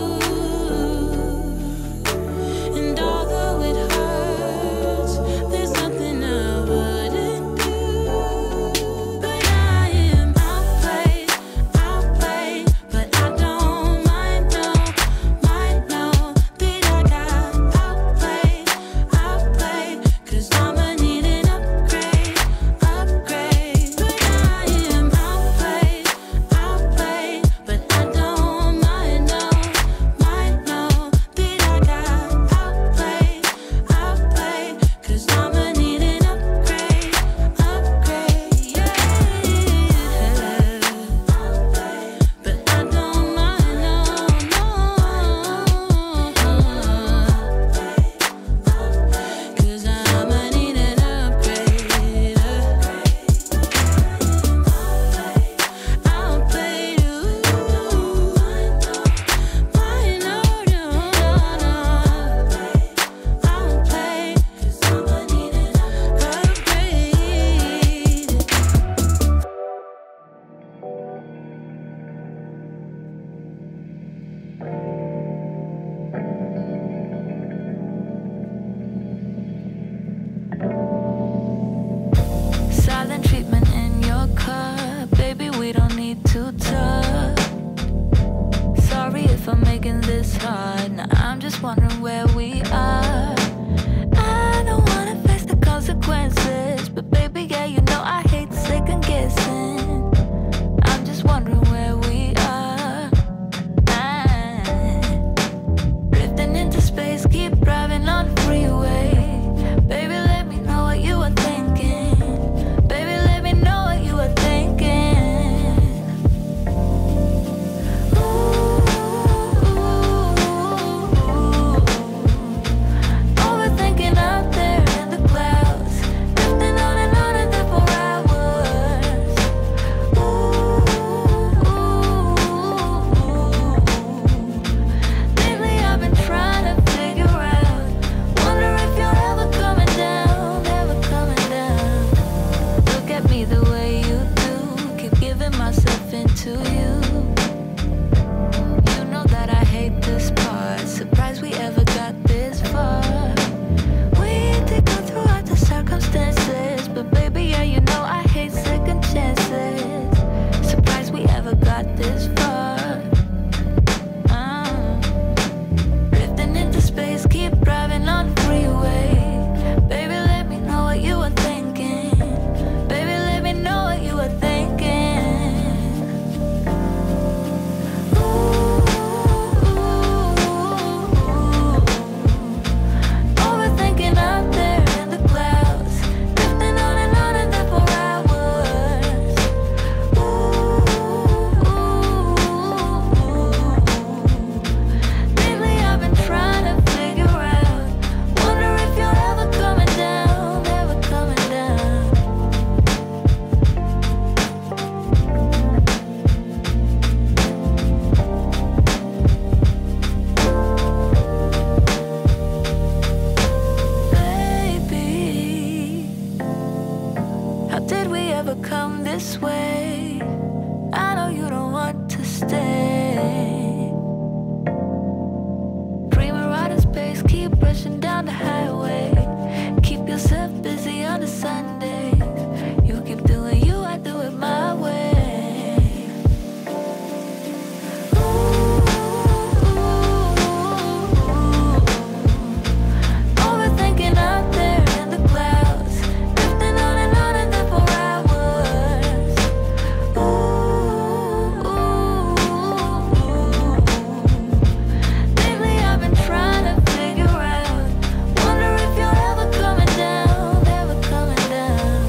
and although it hurts, there's nothing I wouldn't do. But I am outplayed, outplayed, but I don't mind, no, where we are. I don't wanna face the consequences, but baby, yeah, you know I hate second guessing. I'm just wondering where we are. I'm drifting into space, keep driving on the freeway. Baby, let me know what you were thinking. Baby, let me know what you were thinking. Overthinking out there in the clouds, drifting on and on and there for hours. Lately I've been trying to figure out, wonder if you're ever coming down, ever coming down. Look at me the way you do, keep giving myself into you. You know that I hate this part, surprised we ever got this far. We did go through all the circumstances, but baby, yeah, you know I hate second chances. Surprised we ever got this far. Uh, drifting into space, keep driving on the freeway. Baby, let me know what you were thinking. Baby, let me know what you were thinking. Overthinking out there in the clouds, drifting on and on and there for hours. Lately I've been trying to figure out, wonder if you're ever coming down, ever coming down. Baby, how did we ever come this way? I know you don't want to stay. Dreaming out in space, keep rushing down the highway. Keep yourself busy on the Sundays. You keep doing you, I do it my way. Overthinking out there in the clouds, drifting on and on and there for hours. Lately I've been trying to figure out, wonder if you're ever coming down, ever coming down.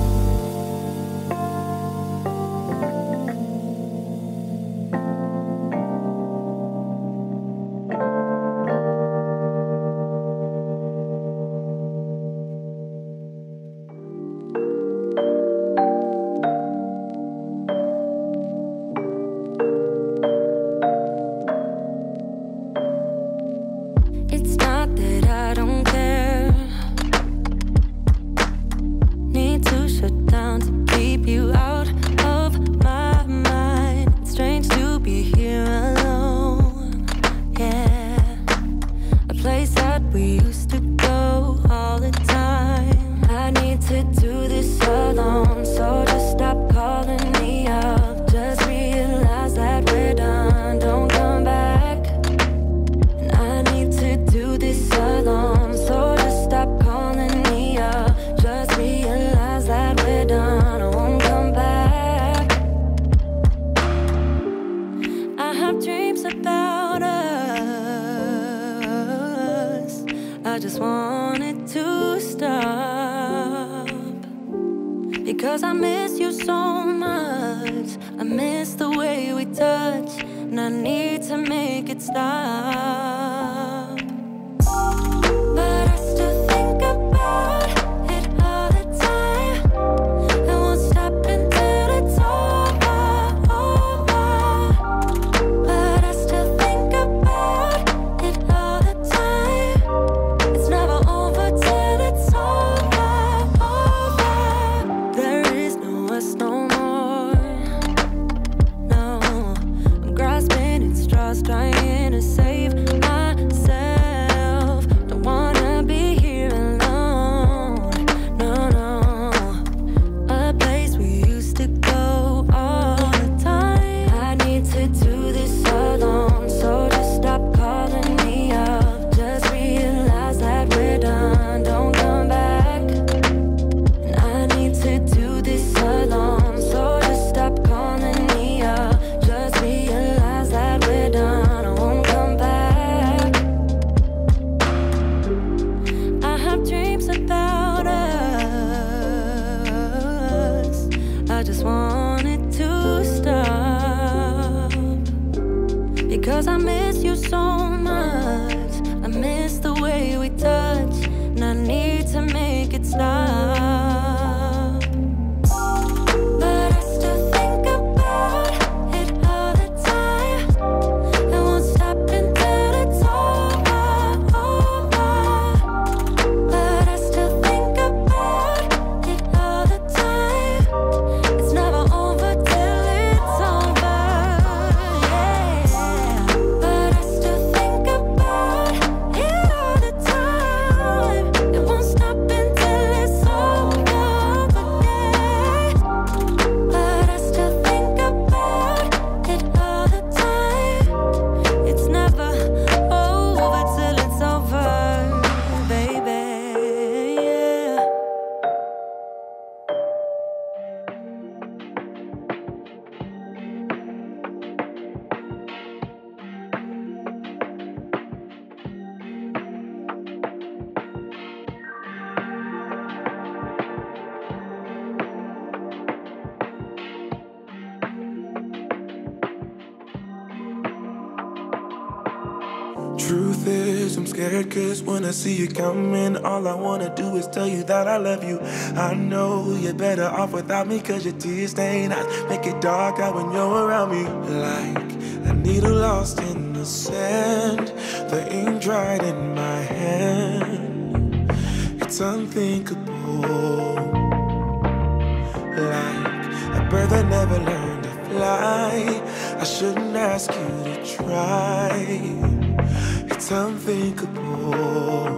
It's not that I don't care. Need to shut down to keep you out of my mind. It's strange to be here alone. Yeah, a place that we used to go all the time. I need to do this alone, so just stop calling me up. Just realize that we're done. Don't come back. And I need to do this alone, so just stop calling me up. Just realize that we're done. I won't come back. I have dreams about us. I just want it to stop, because I miss you so much. I miss the way we touch, and I need to make it stop. But I still think about it all the time. I won't stop until it's over, over. But I still think about it all the time. It's never over till it's over, over. There is no us no more. No, I'm grasping at straws, trying to save my Truth is, I'm scared, cause when I see you coming, all I wanna do is tell you that I love you. I know you're better off without me, cause your tears stain eyes make it dark out when you're around me. Like a needle lost in the sand, the ink dried in my hand. It's unthinkable. Like a bird that never learned to fly, I shouldn't ask you to try. It's unthinkable,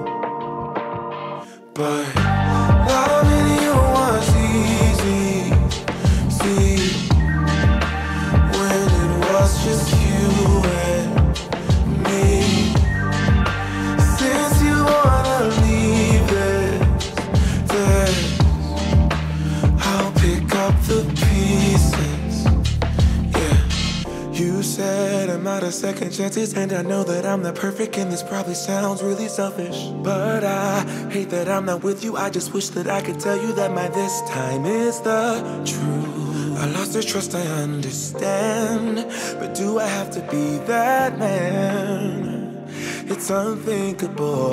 but loving you was easy. See, when it was just you and me. Since you wanna leave it, then I'll pick up the pieces. Yeah, you said I'm out of second chances, and I know that I'm not perfect, and this probably sounds really selfish, but I hate that I'm not with you. I just wish that I could tell you that my this time is the truth. I lost your trust, I understand, but do I have to be that man? It's unthinkable,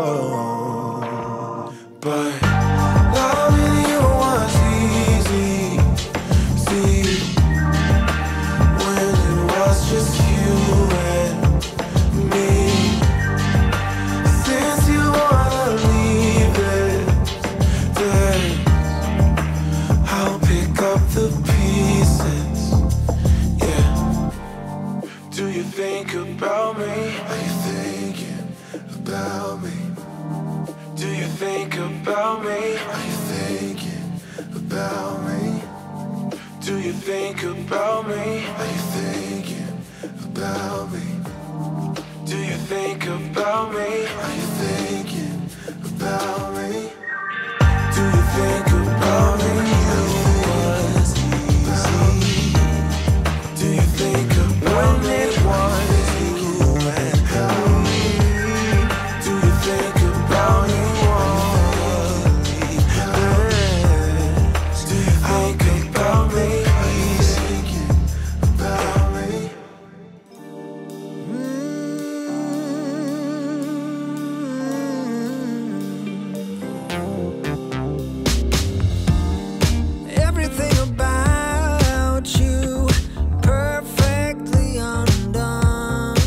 but loving you was easy. See, when it was just you and me. Since you wanna leave it, then I'll pick up the pieces. Yeah. Do you think about me? Are you thinking about me? Do you think about me? Are you thinking about me? Do you think about me? Are you thinking about me? Do you think about me? Are you thinking about me? Do you think about me? It was easy. Do you think about me? It was you and me. Do you think about me? Do you think about me? Are you thinking about me? Everything about you perfectly undone,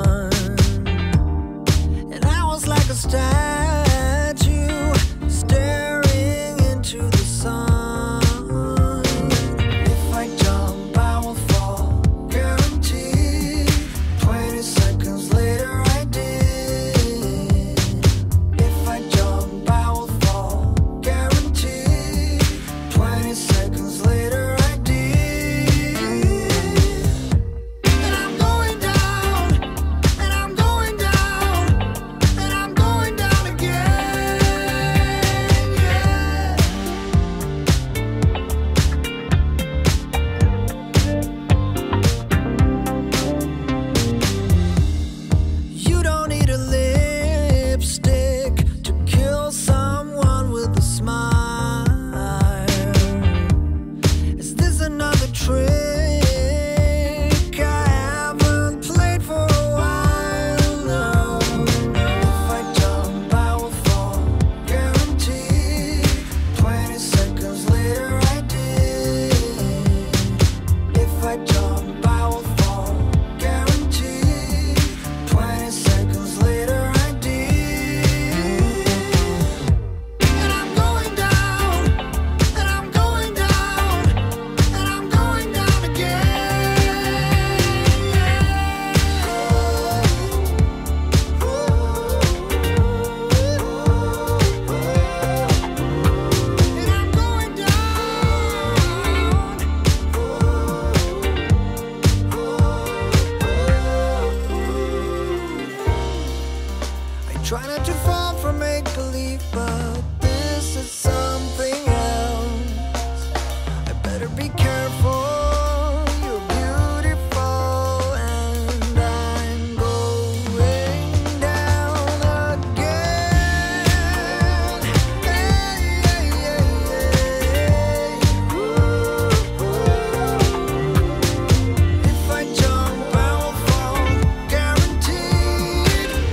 and I was like a statue staring into the sun. If I jump, I will fall, guaranteed. Twenty seconds later, I did. If I jump, I will fall, guaranteed. Twenty seconds later, I did. And I'm going down, and I'm going down, and I'm going down again. Yeah. You don't need a lipstick to kill someone with a smile. Is this another trick I haven't played for a while? No, no. If I jump, I will fall, guaranteed. Twenty seconds later, I did. If I jump, I will fall, guaranteed. Twenty seconds later, I did. And I'm going down, and I'm going down, and I'm going down again. And I'm going down. I try not to fall for make-believe, but this is something else. I better be careful. You're beautiful, and I'm going down again. Hey, hey, hey, hey. Ooh, ooh. If I jump, I will fall, guaranteed.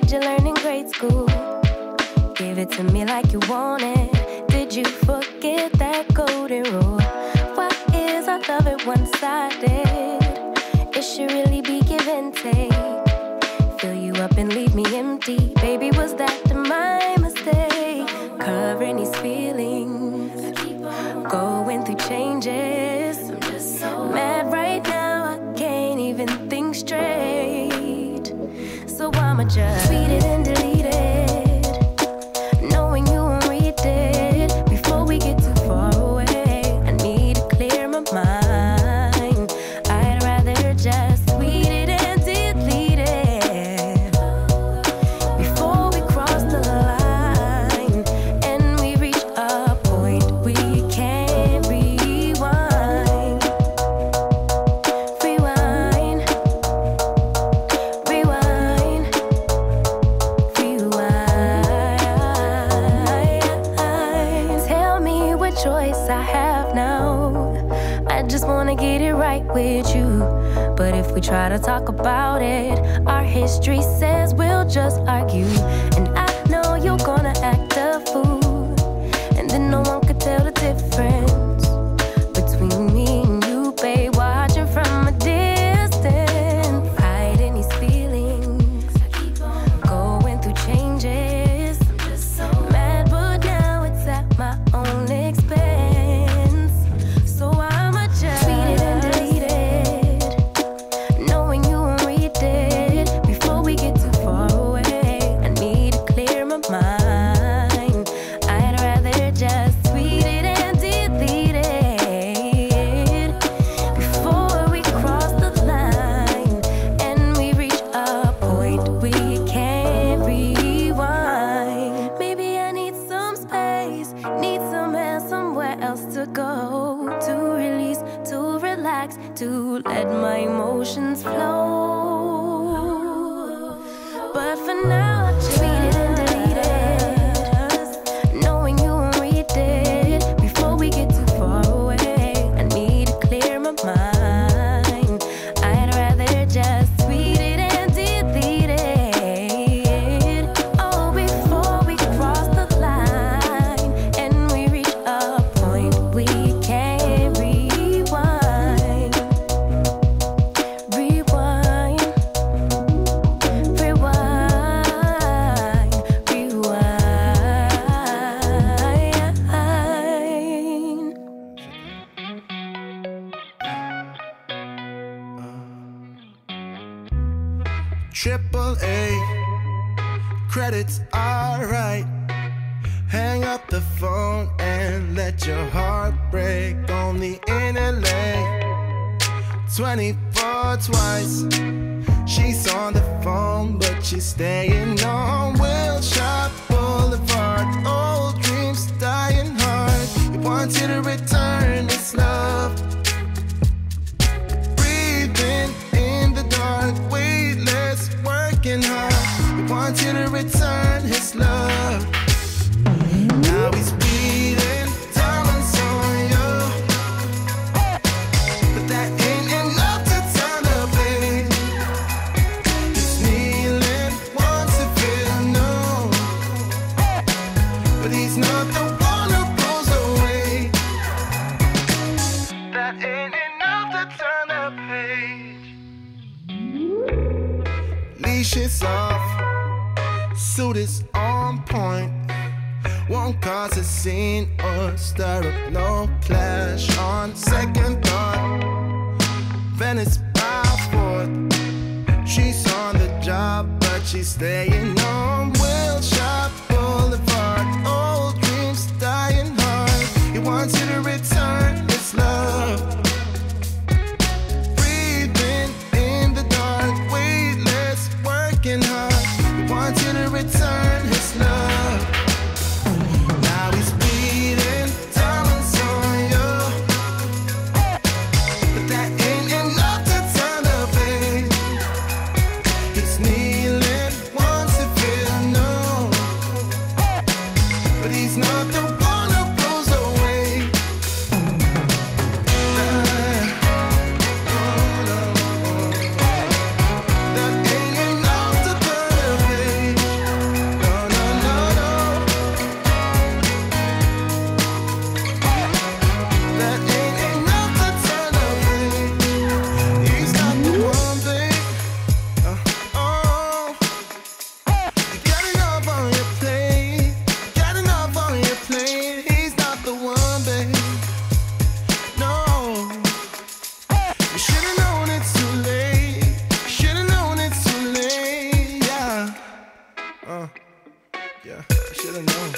did you learn in grade school? Give it to me like you want it. Did you forget that golden rule? Why is our love at one-sided? It should really be give and take. Fill you up and leave me empty. Baby, was that my mistake? Covering these feelings, going through changes. I'm just so mad right now, I can't even think straight. So I'ma just tweet it and delete it, knowing you won't read it before we get too far away. I need to clear my mind. I'd rather just tweet it and delete it before we cross the line and we reach a point we can't rewind. Rewind, rewind, rewind. Tell me what choice I have now. I just wanna get it right with you. But if we try to talk about it, our history says we'll just argue. And I know you're gonna act a fool, and then no one could tell the difference between me and you, babe. Watching from a distance, hiding these feelings, going through changes. I'm just so mad, but now it's at my own expense. So I'ma just tweet it and delete it, knowing you won't read it before we get too far away. I need to clear my mind. I'd rather just tweet it and delete it before we cross the line and we reach a point we can't rewind. Maybe I need some space, need some air, somewhere else to go, to release, to relax, to let my emotions flow. But for now, I just tweet it and delete it, knowing you won't read it before we get too far away. I need to clear my mind. I'd rather just tweet it and delete it, oh, before we cross the line and we reach a point we can't rewind. Rewind, rewind, rewind. Triple A, credits alright. Hang up the phone and let your heart break on the interlay. twenty-four twice, she's on the phone, but she's staying on Wilshire Boulevard. Old dreams dying hard. You want you to return this love. Breathing in the dark, weightless, working hard. We want you to return his love. Now he's bleeding, diamonds on you, but that ain't enough to turn the page. He's kneeling, wants to feel known, but he's not the one who pulls away. That ain't enough to turn the page. Leash is off, suit is on point. Won't cause a scene or stir up no clash on second thought. Venice by fourth, she's on the job, but she's staying on Wilshire Boulevard. Old dreams dying hard. He wants you to return his love. Breathing in the dark, weightless, working hard. He wants you to return his love. Now he's bleeding, diamonds on you, but that ain't enough to turn the page. He's kneeling, wants to feel known, but he's not the one who pulls away. That ain't enough to turn the page. Yeah, I should've known.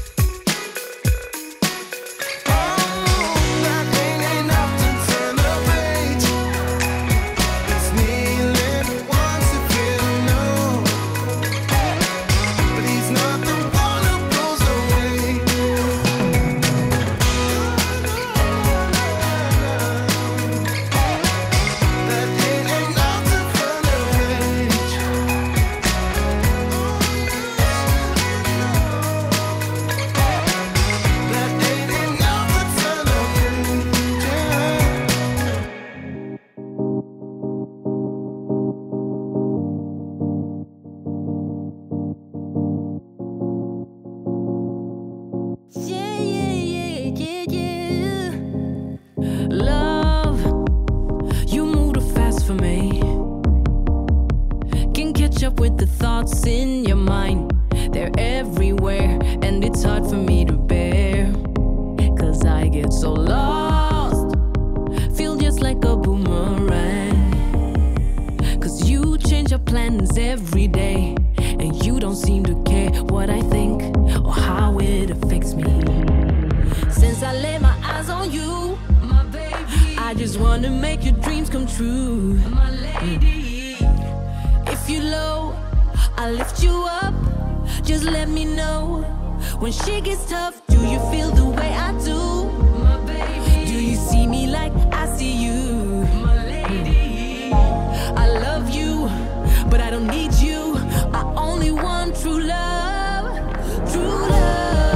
In your mind, they're everywhere, and it's hard for me to bear. Cause I get so lost, feel just like a boomerang. Cause you change your plans every day, and you don't seem to care what I think or how it affects me. Since I laid my eyes on you, my baby, I just wanna make your dreams come true, my lady. If you low, I'll lift you up, just let me know. When shit gets tough, do you feel the way I do? My baby, do you see me like I see you? My lady, I love you, but I don't need you. I only want true love, true love.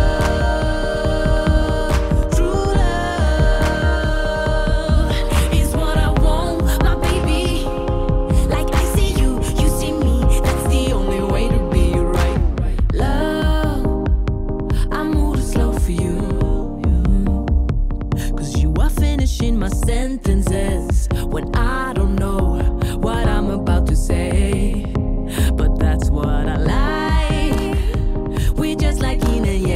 My sentences when I don't know what I'm about to say, but that's what I like. We're just like yin and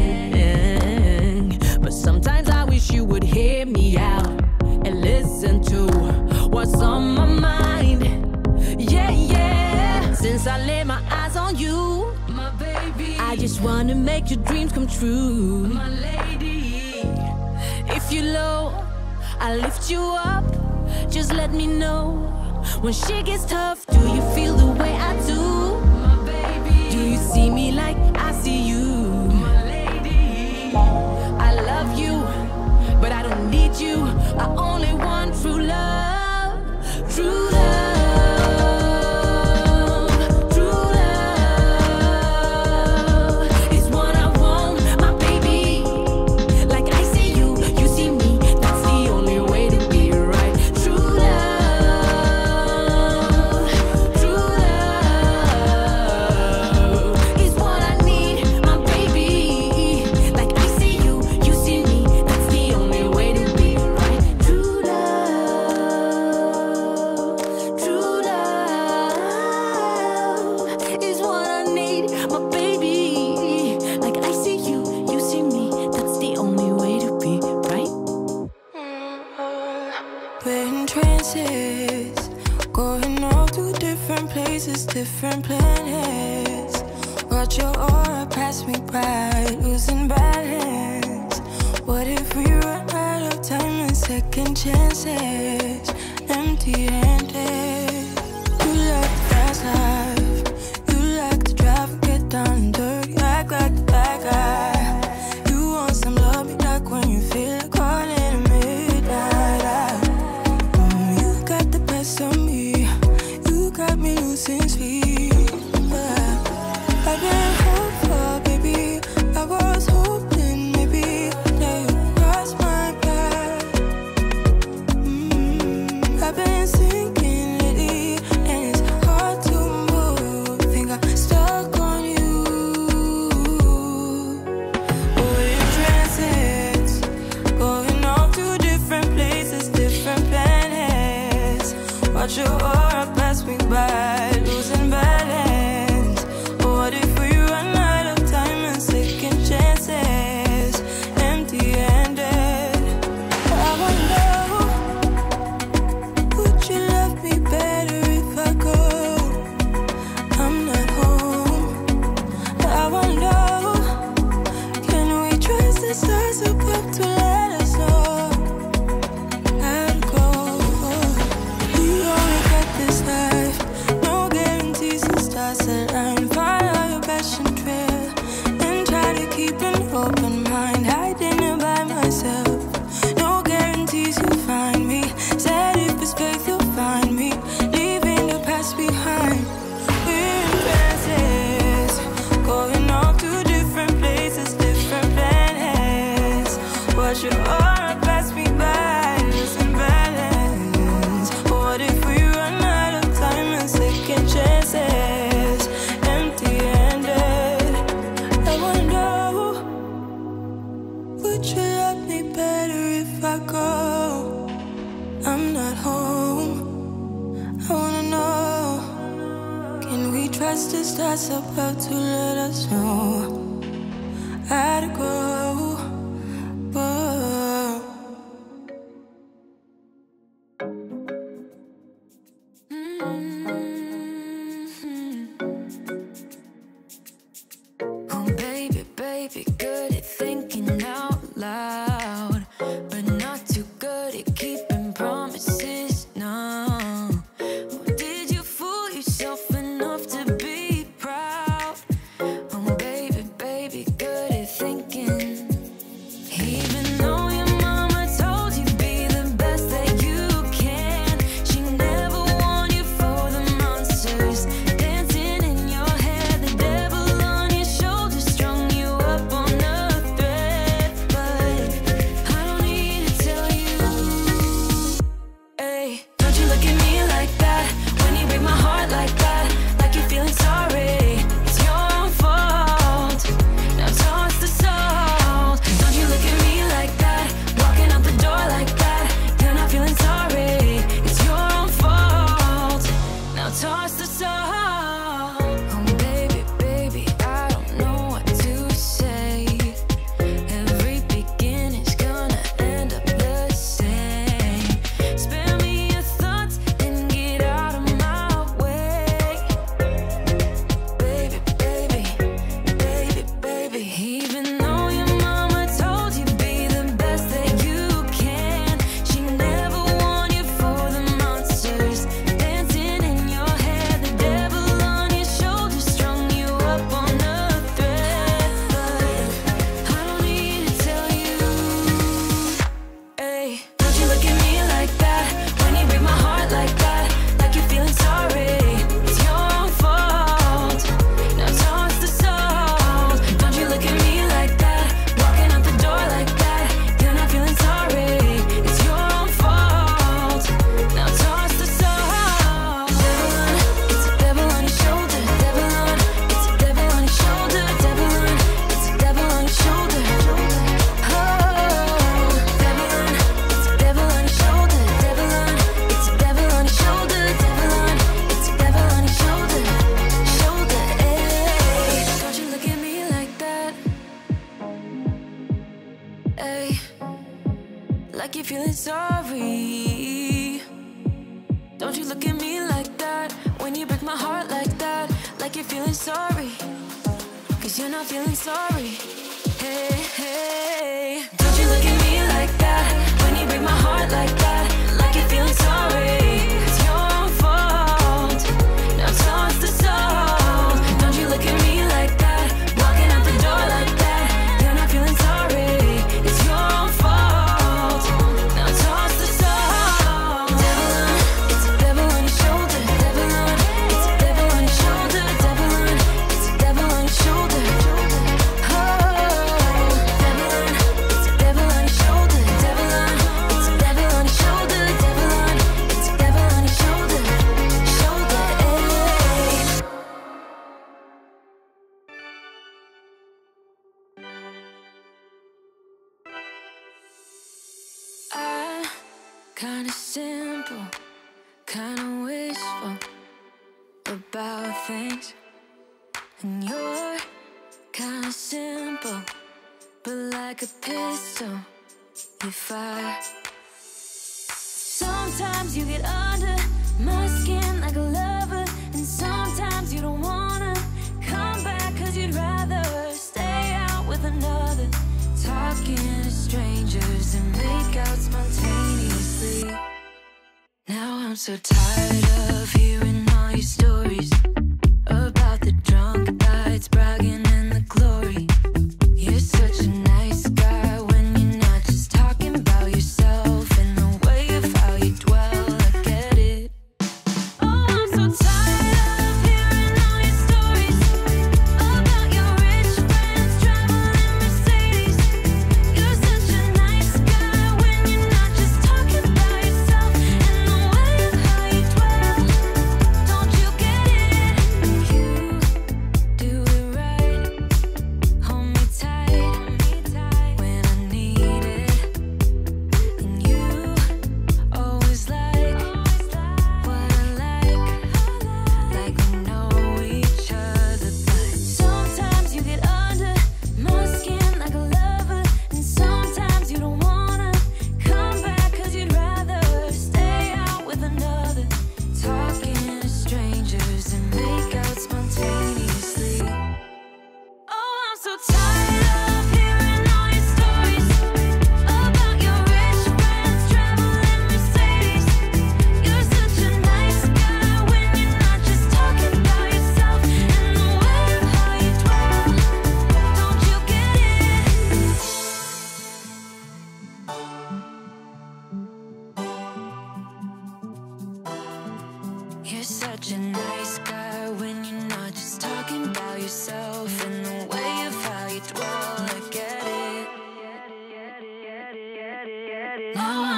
yang, but sometimes I wish you would hear me out and listen to what's on my mind. Yeah, yeah. Since I laid my eyes on you, my baby, I just wanna make your dreams come true, my lady. If you're low, I'll lift you up, just let me know. When shit gets tough, do you feel the way I do? My baby, do you see me like I see you? My lady, I love you, but I don't need you. I only want true love, true love. Different planets. Watch your aura pass me by, losing balance. What if we run out of time and second chances? Empty-handed. You like the fast life, you like to drive and get down and dirty. You act like the bad guy. You want some love, me like when you feel like calling at midnight. Mm, you got the best of me. Got me losing sleep. I've been hopeful, baby. I was hoping maybe that you cross my path. Mm, I've been thinking lately. Can we trust the stars about to let us know how to go? Whoa. Oh, baby, baby, good at thinking out loud, but not too good at keeping promises. No. Oh, did you fool yourself enough to be proud? Oh, baby, baby, good at thinking. Even though your mama told you be the best that you can, she never warned you for the monsters dancing in your head, the devil on your shoulder strung you up on a thread. But I don't need to tell you, hey, don't you look at me like that when you break my heart like that, like you're feeling sorry. It's your own fault. Now toss the salt. Don't you look at me like that, walking out the door like that. You're not feeling sorry. It's your own fault. Now toss the salt. Oh, baby, baby, I don't know what to say. Every beginning's gonna end up the same. Spare me your thoughts and get out of my way. Baby, baby, baby, baby. Even though your mama told you be the best that you can, she never warned you for the monsters dancing in your head, the devil on your shoulder strung you up on a thread. But I don't need to tell you, hey, don't you look at me like that when you break my heart like that, like you're feeling sorry. It's your own fault. Now toss the salt. Don't you look at me like that, walking out the door like that. You're not feeling sorry. It's your own fault. Now toss the salt. Devil on, it's a devil on your shoulder. Devil on, it's a devil on your shoulder. Devil on, it's a devil on your shoulder. Oh, devil on, it's a devil on your shoulder. Devil on, it's a devil on your shoulder. Devil on, it's a devil on your shoulder. Shoulder, eh? Don't you look at me like that, eh? Like you're feeling sorry. Don't you look at me like that when you break my heart like that, like you're feeling sorry. Cause you're not feeling sorry. Hey, hey. Don't you look at me like that when you break my heart like that, like you're feeling sorry. It's your own fault. Now toss the salt. Don't you look at me like that, walking out the door like that. You're not feeling sorry. It's your own fault. Now toss the salt. Devil on, it's a devil on your shoulder. Devil on, it's a devil on your shoulder. Devil on, it's a devil on your shoulder. Oh, devil on, it's a devil on your shoulder. Devil on, it's a devil on your shoulder. Devil on, it's a devil on your shoulder. Shoulder, eh? I kinda simple, kinda wishful about things, and you're kinda simple, but like a pistol, you fire. Sometimes you get under my skin like a lover, and sometimes you don't wanna come back cause you'd rather stay out with another. Talking to strangers and make out spontaneously. Now I'm so tired of hearing all your stories about the drunk nights, bragging in the glory. You're such a nice guy when you're not just talking about yourself and the way of how you dwell. I get it. Oh, I'm so tired of hearing all your stories about your rich friends traveling Mercedes. You're such a nice guy when you're not just talking about yourself and the way of how you dwell. Don't you get it?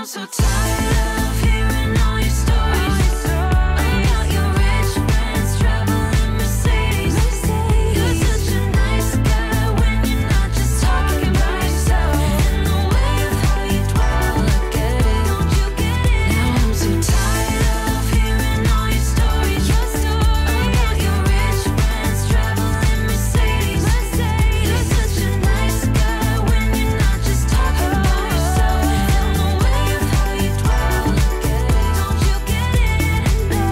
so tired of hearing all your stories about your rich friends traveling Mercedes. You're such a nice guy when you're not just talking about yourself. And the way of how you dwell, I get it, don't you get it? Now I'm so tired of hearing all your stories about your rich friends traveling Mercedes. You're such a nice guy when you're not just talking about yourself. And the way of how you dwell, I get it, don't you get it? No.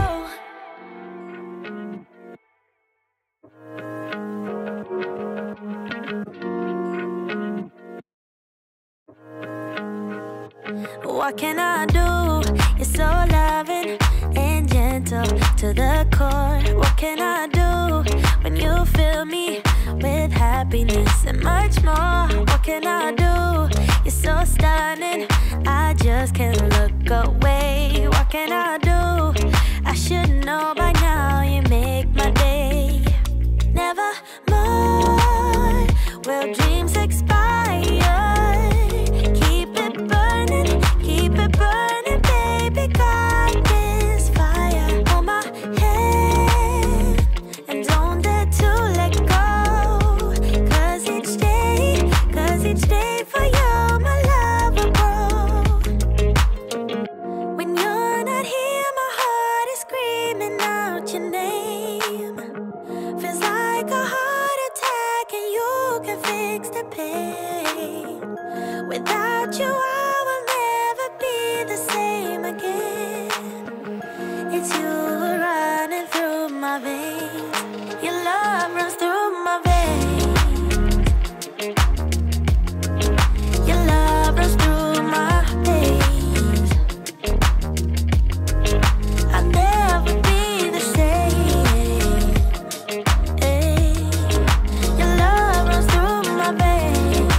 What can I do? You're so loving and gentle to the core. What can I do when you fill me with happiness and much more? What can I do? You're so stunning, I just can't look away. What can I do? I should know by now, you make my day. Never more will dreams expire. Keep it burning, keep it burning, baby. Got this fire on my head, and don't dare to let go. Cause each day, cause each day for you, my love will grow. When you're not here, my heart is screaming out your name. Feels like a heart attack, and you can fix the pain. Without you, I will never be the same again. It's you running through my veins. Your love runs through my veins. Your love runs through my veins. I'll never be the same. Ay. Your love runs through my veins.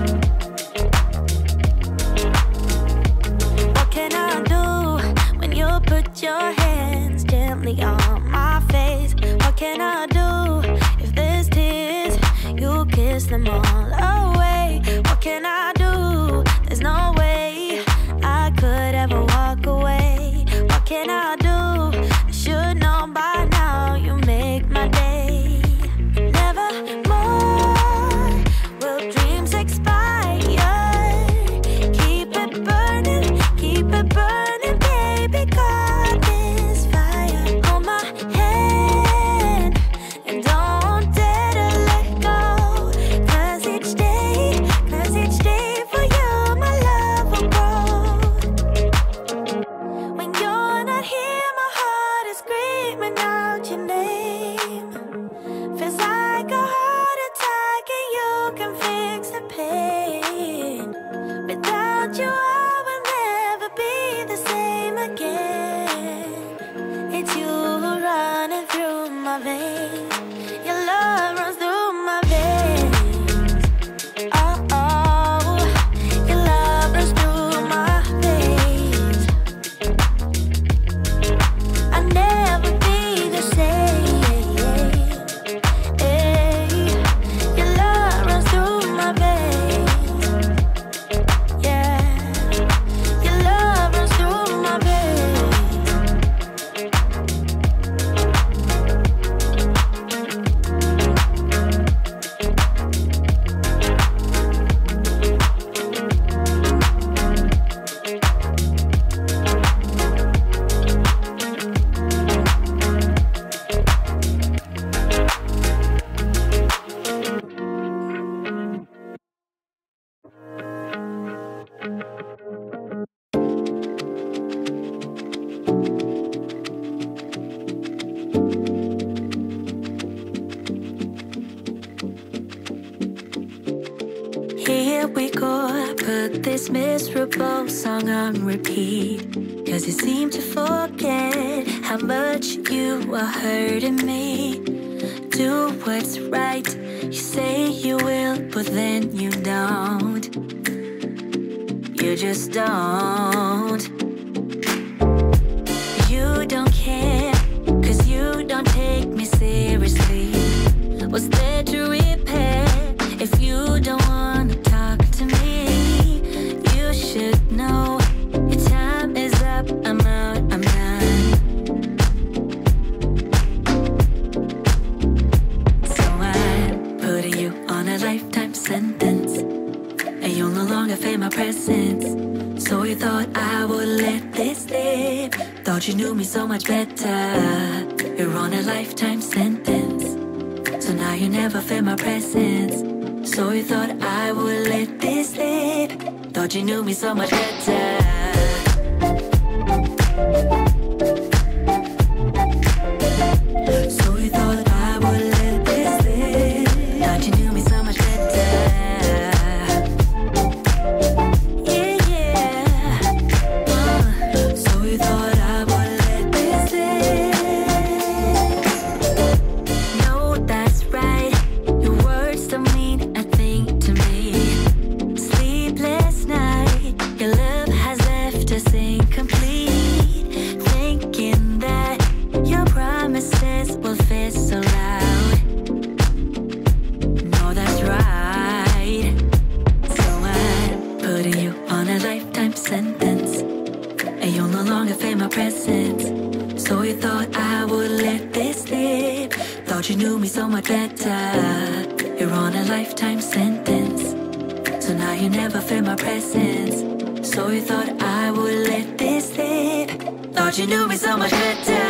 What can I do when you put your hands gently on my face? What can I do if there's tears? You kiss them all away. What can I do? There's no way I could ever walk away. What can I do? I should know by now, you make my day. Never more will dreams expire. Keep it burning, keep it burning, baby. Got this fire on my head, and don't dare to let go. Cause each day, cause each day for you, my love will grow. When you're not here, my heart is screaming out your name. Feels like a heart attack, and you can fix the pain. Without you, I will never be the same again. It's you running through my veins. Your love runs through my veins. Oh, oh, your love runs through my veins. I'll never be the same. Ay. Your love runs through my veins. Yeah, your love runs through my veins. Here we go, I put this miserable song on repeat. Cause you seem to forget how much you are hurting me. Do what's right, you say you will, but then you don't. You just don't. You don't care, cause you don't take me seriously. What's there to repair if you don't wanna talk to me? You should know it's I would let this slip. Thought you knew me so much better. You're on a lifetime sentence, so now you never feel my presence. So you thought I would let this slip. Thought you knew me so much better. So you thought I would let this slip. Thought you knew me so much better. Yeah, yeah. Uh, so you thought I would let this slip. No, that's right. Your words don't mean a thing to me. Sleepless night, your love has left us incomplete. Thinking that your promises will fit so loud. No, that's right. So I'm putting you on a lifetime sentence, and you'll no longer feel my presence. So you thought I would let this slip. Thought you knew me so much better. You're on a lifetime sentence, so now you never feel my presence. So you thought I would let this slip. Thought you knew me so much better.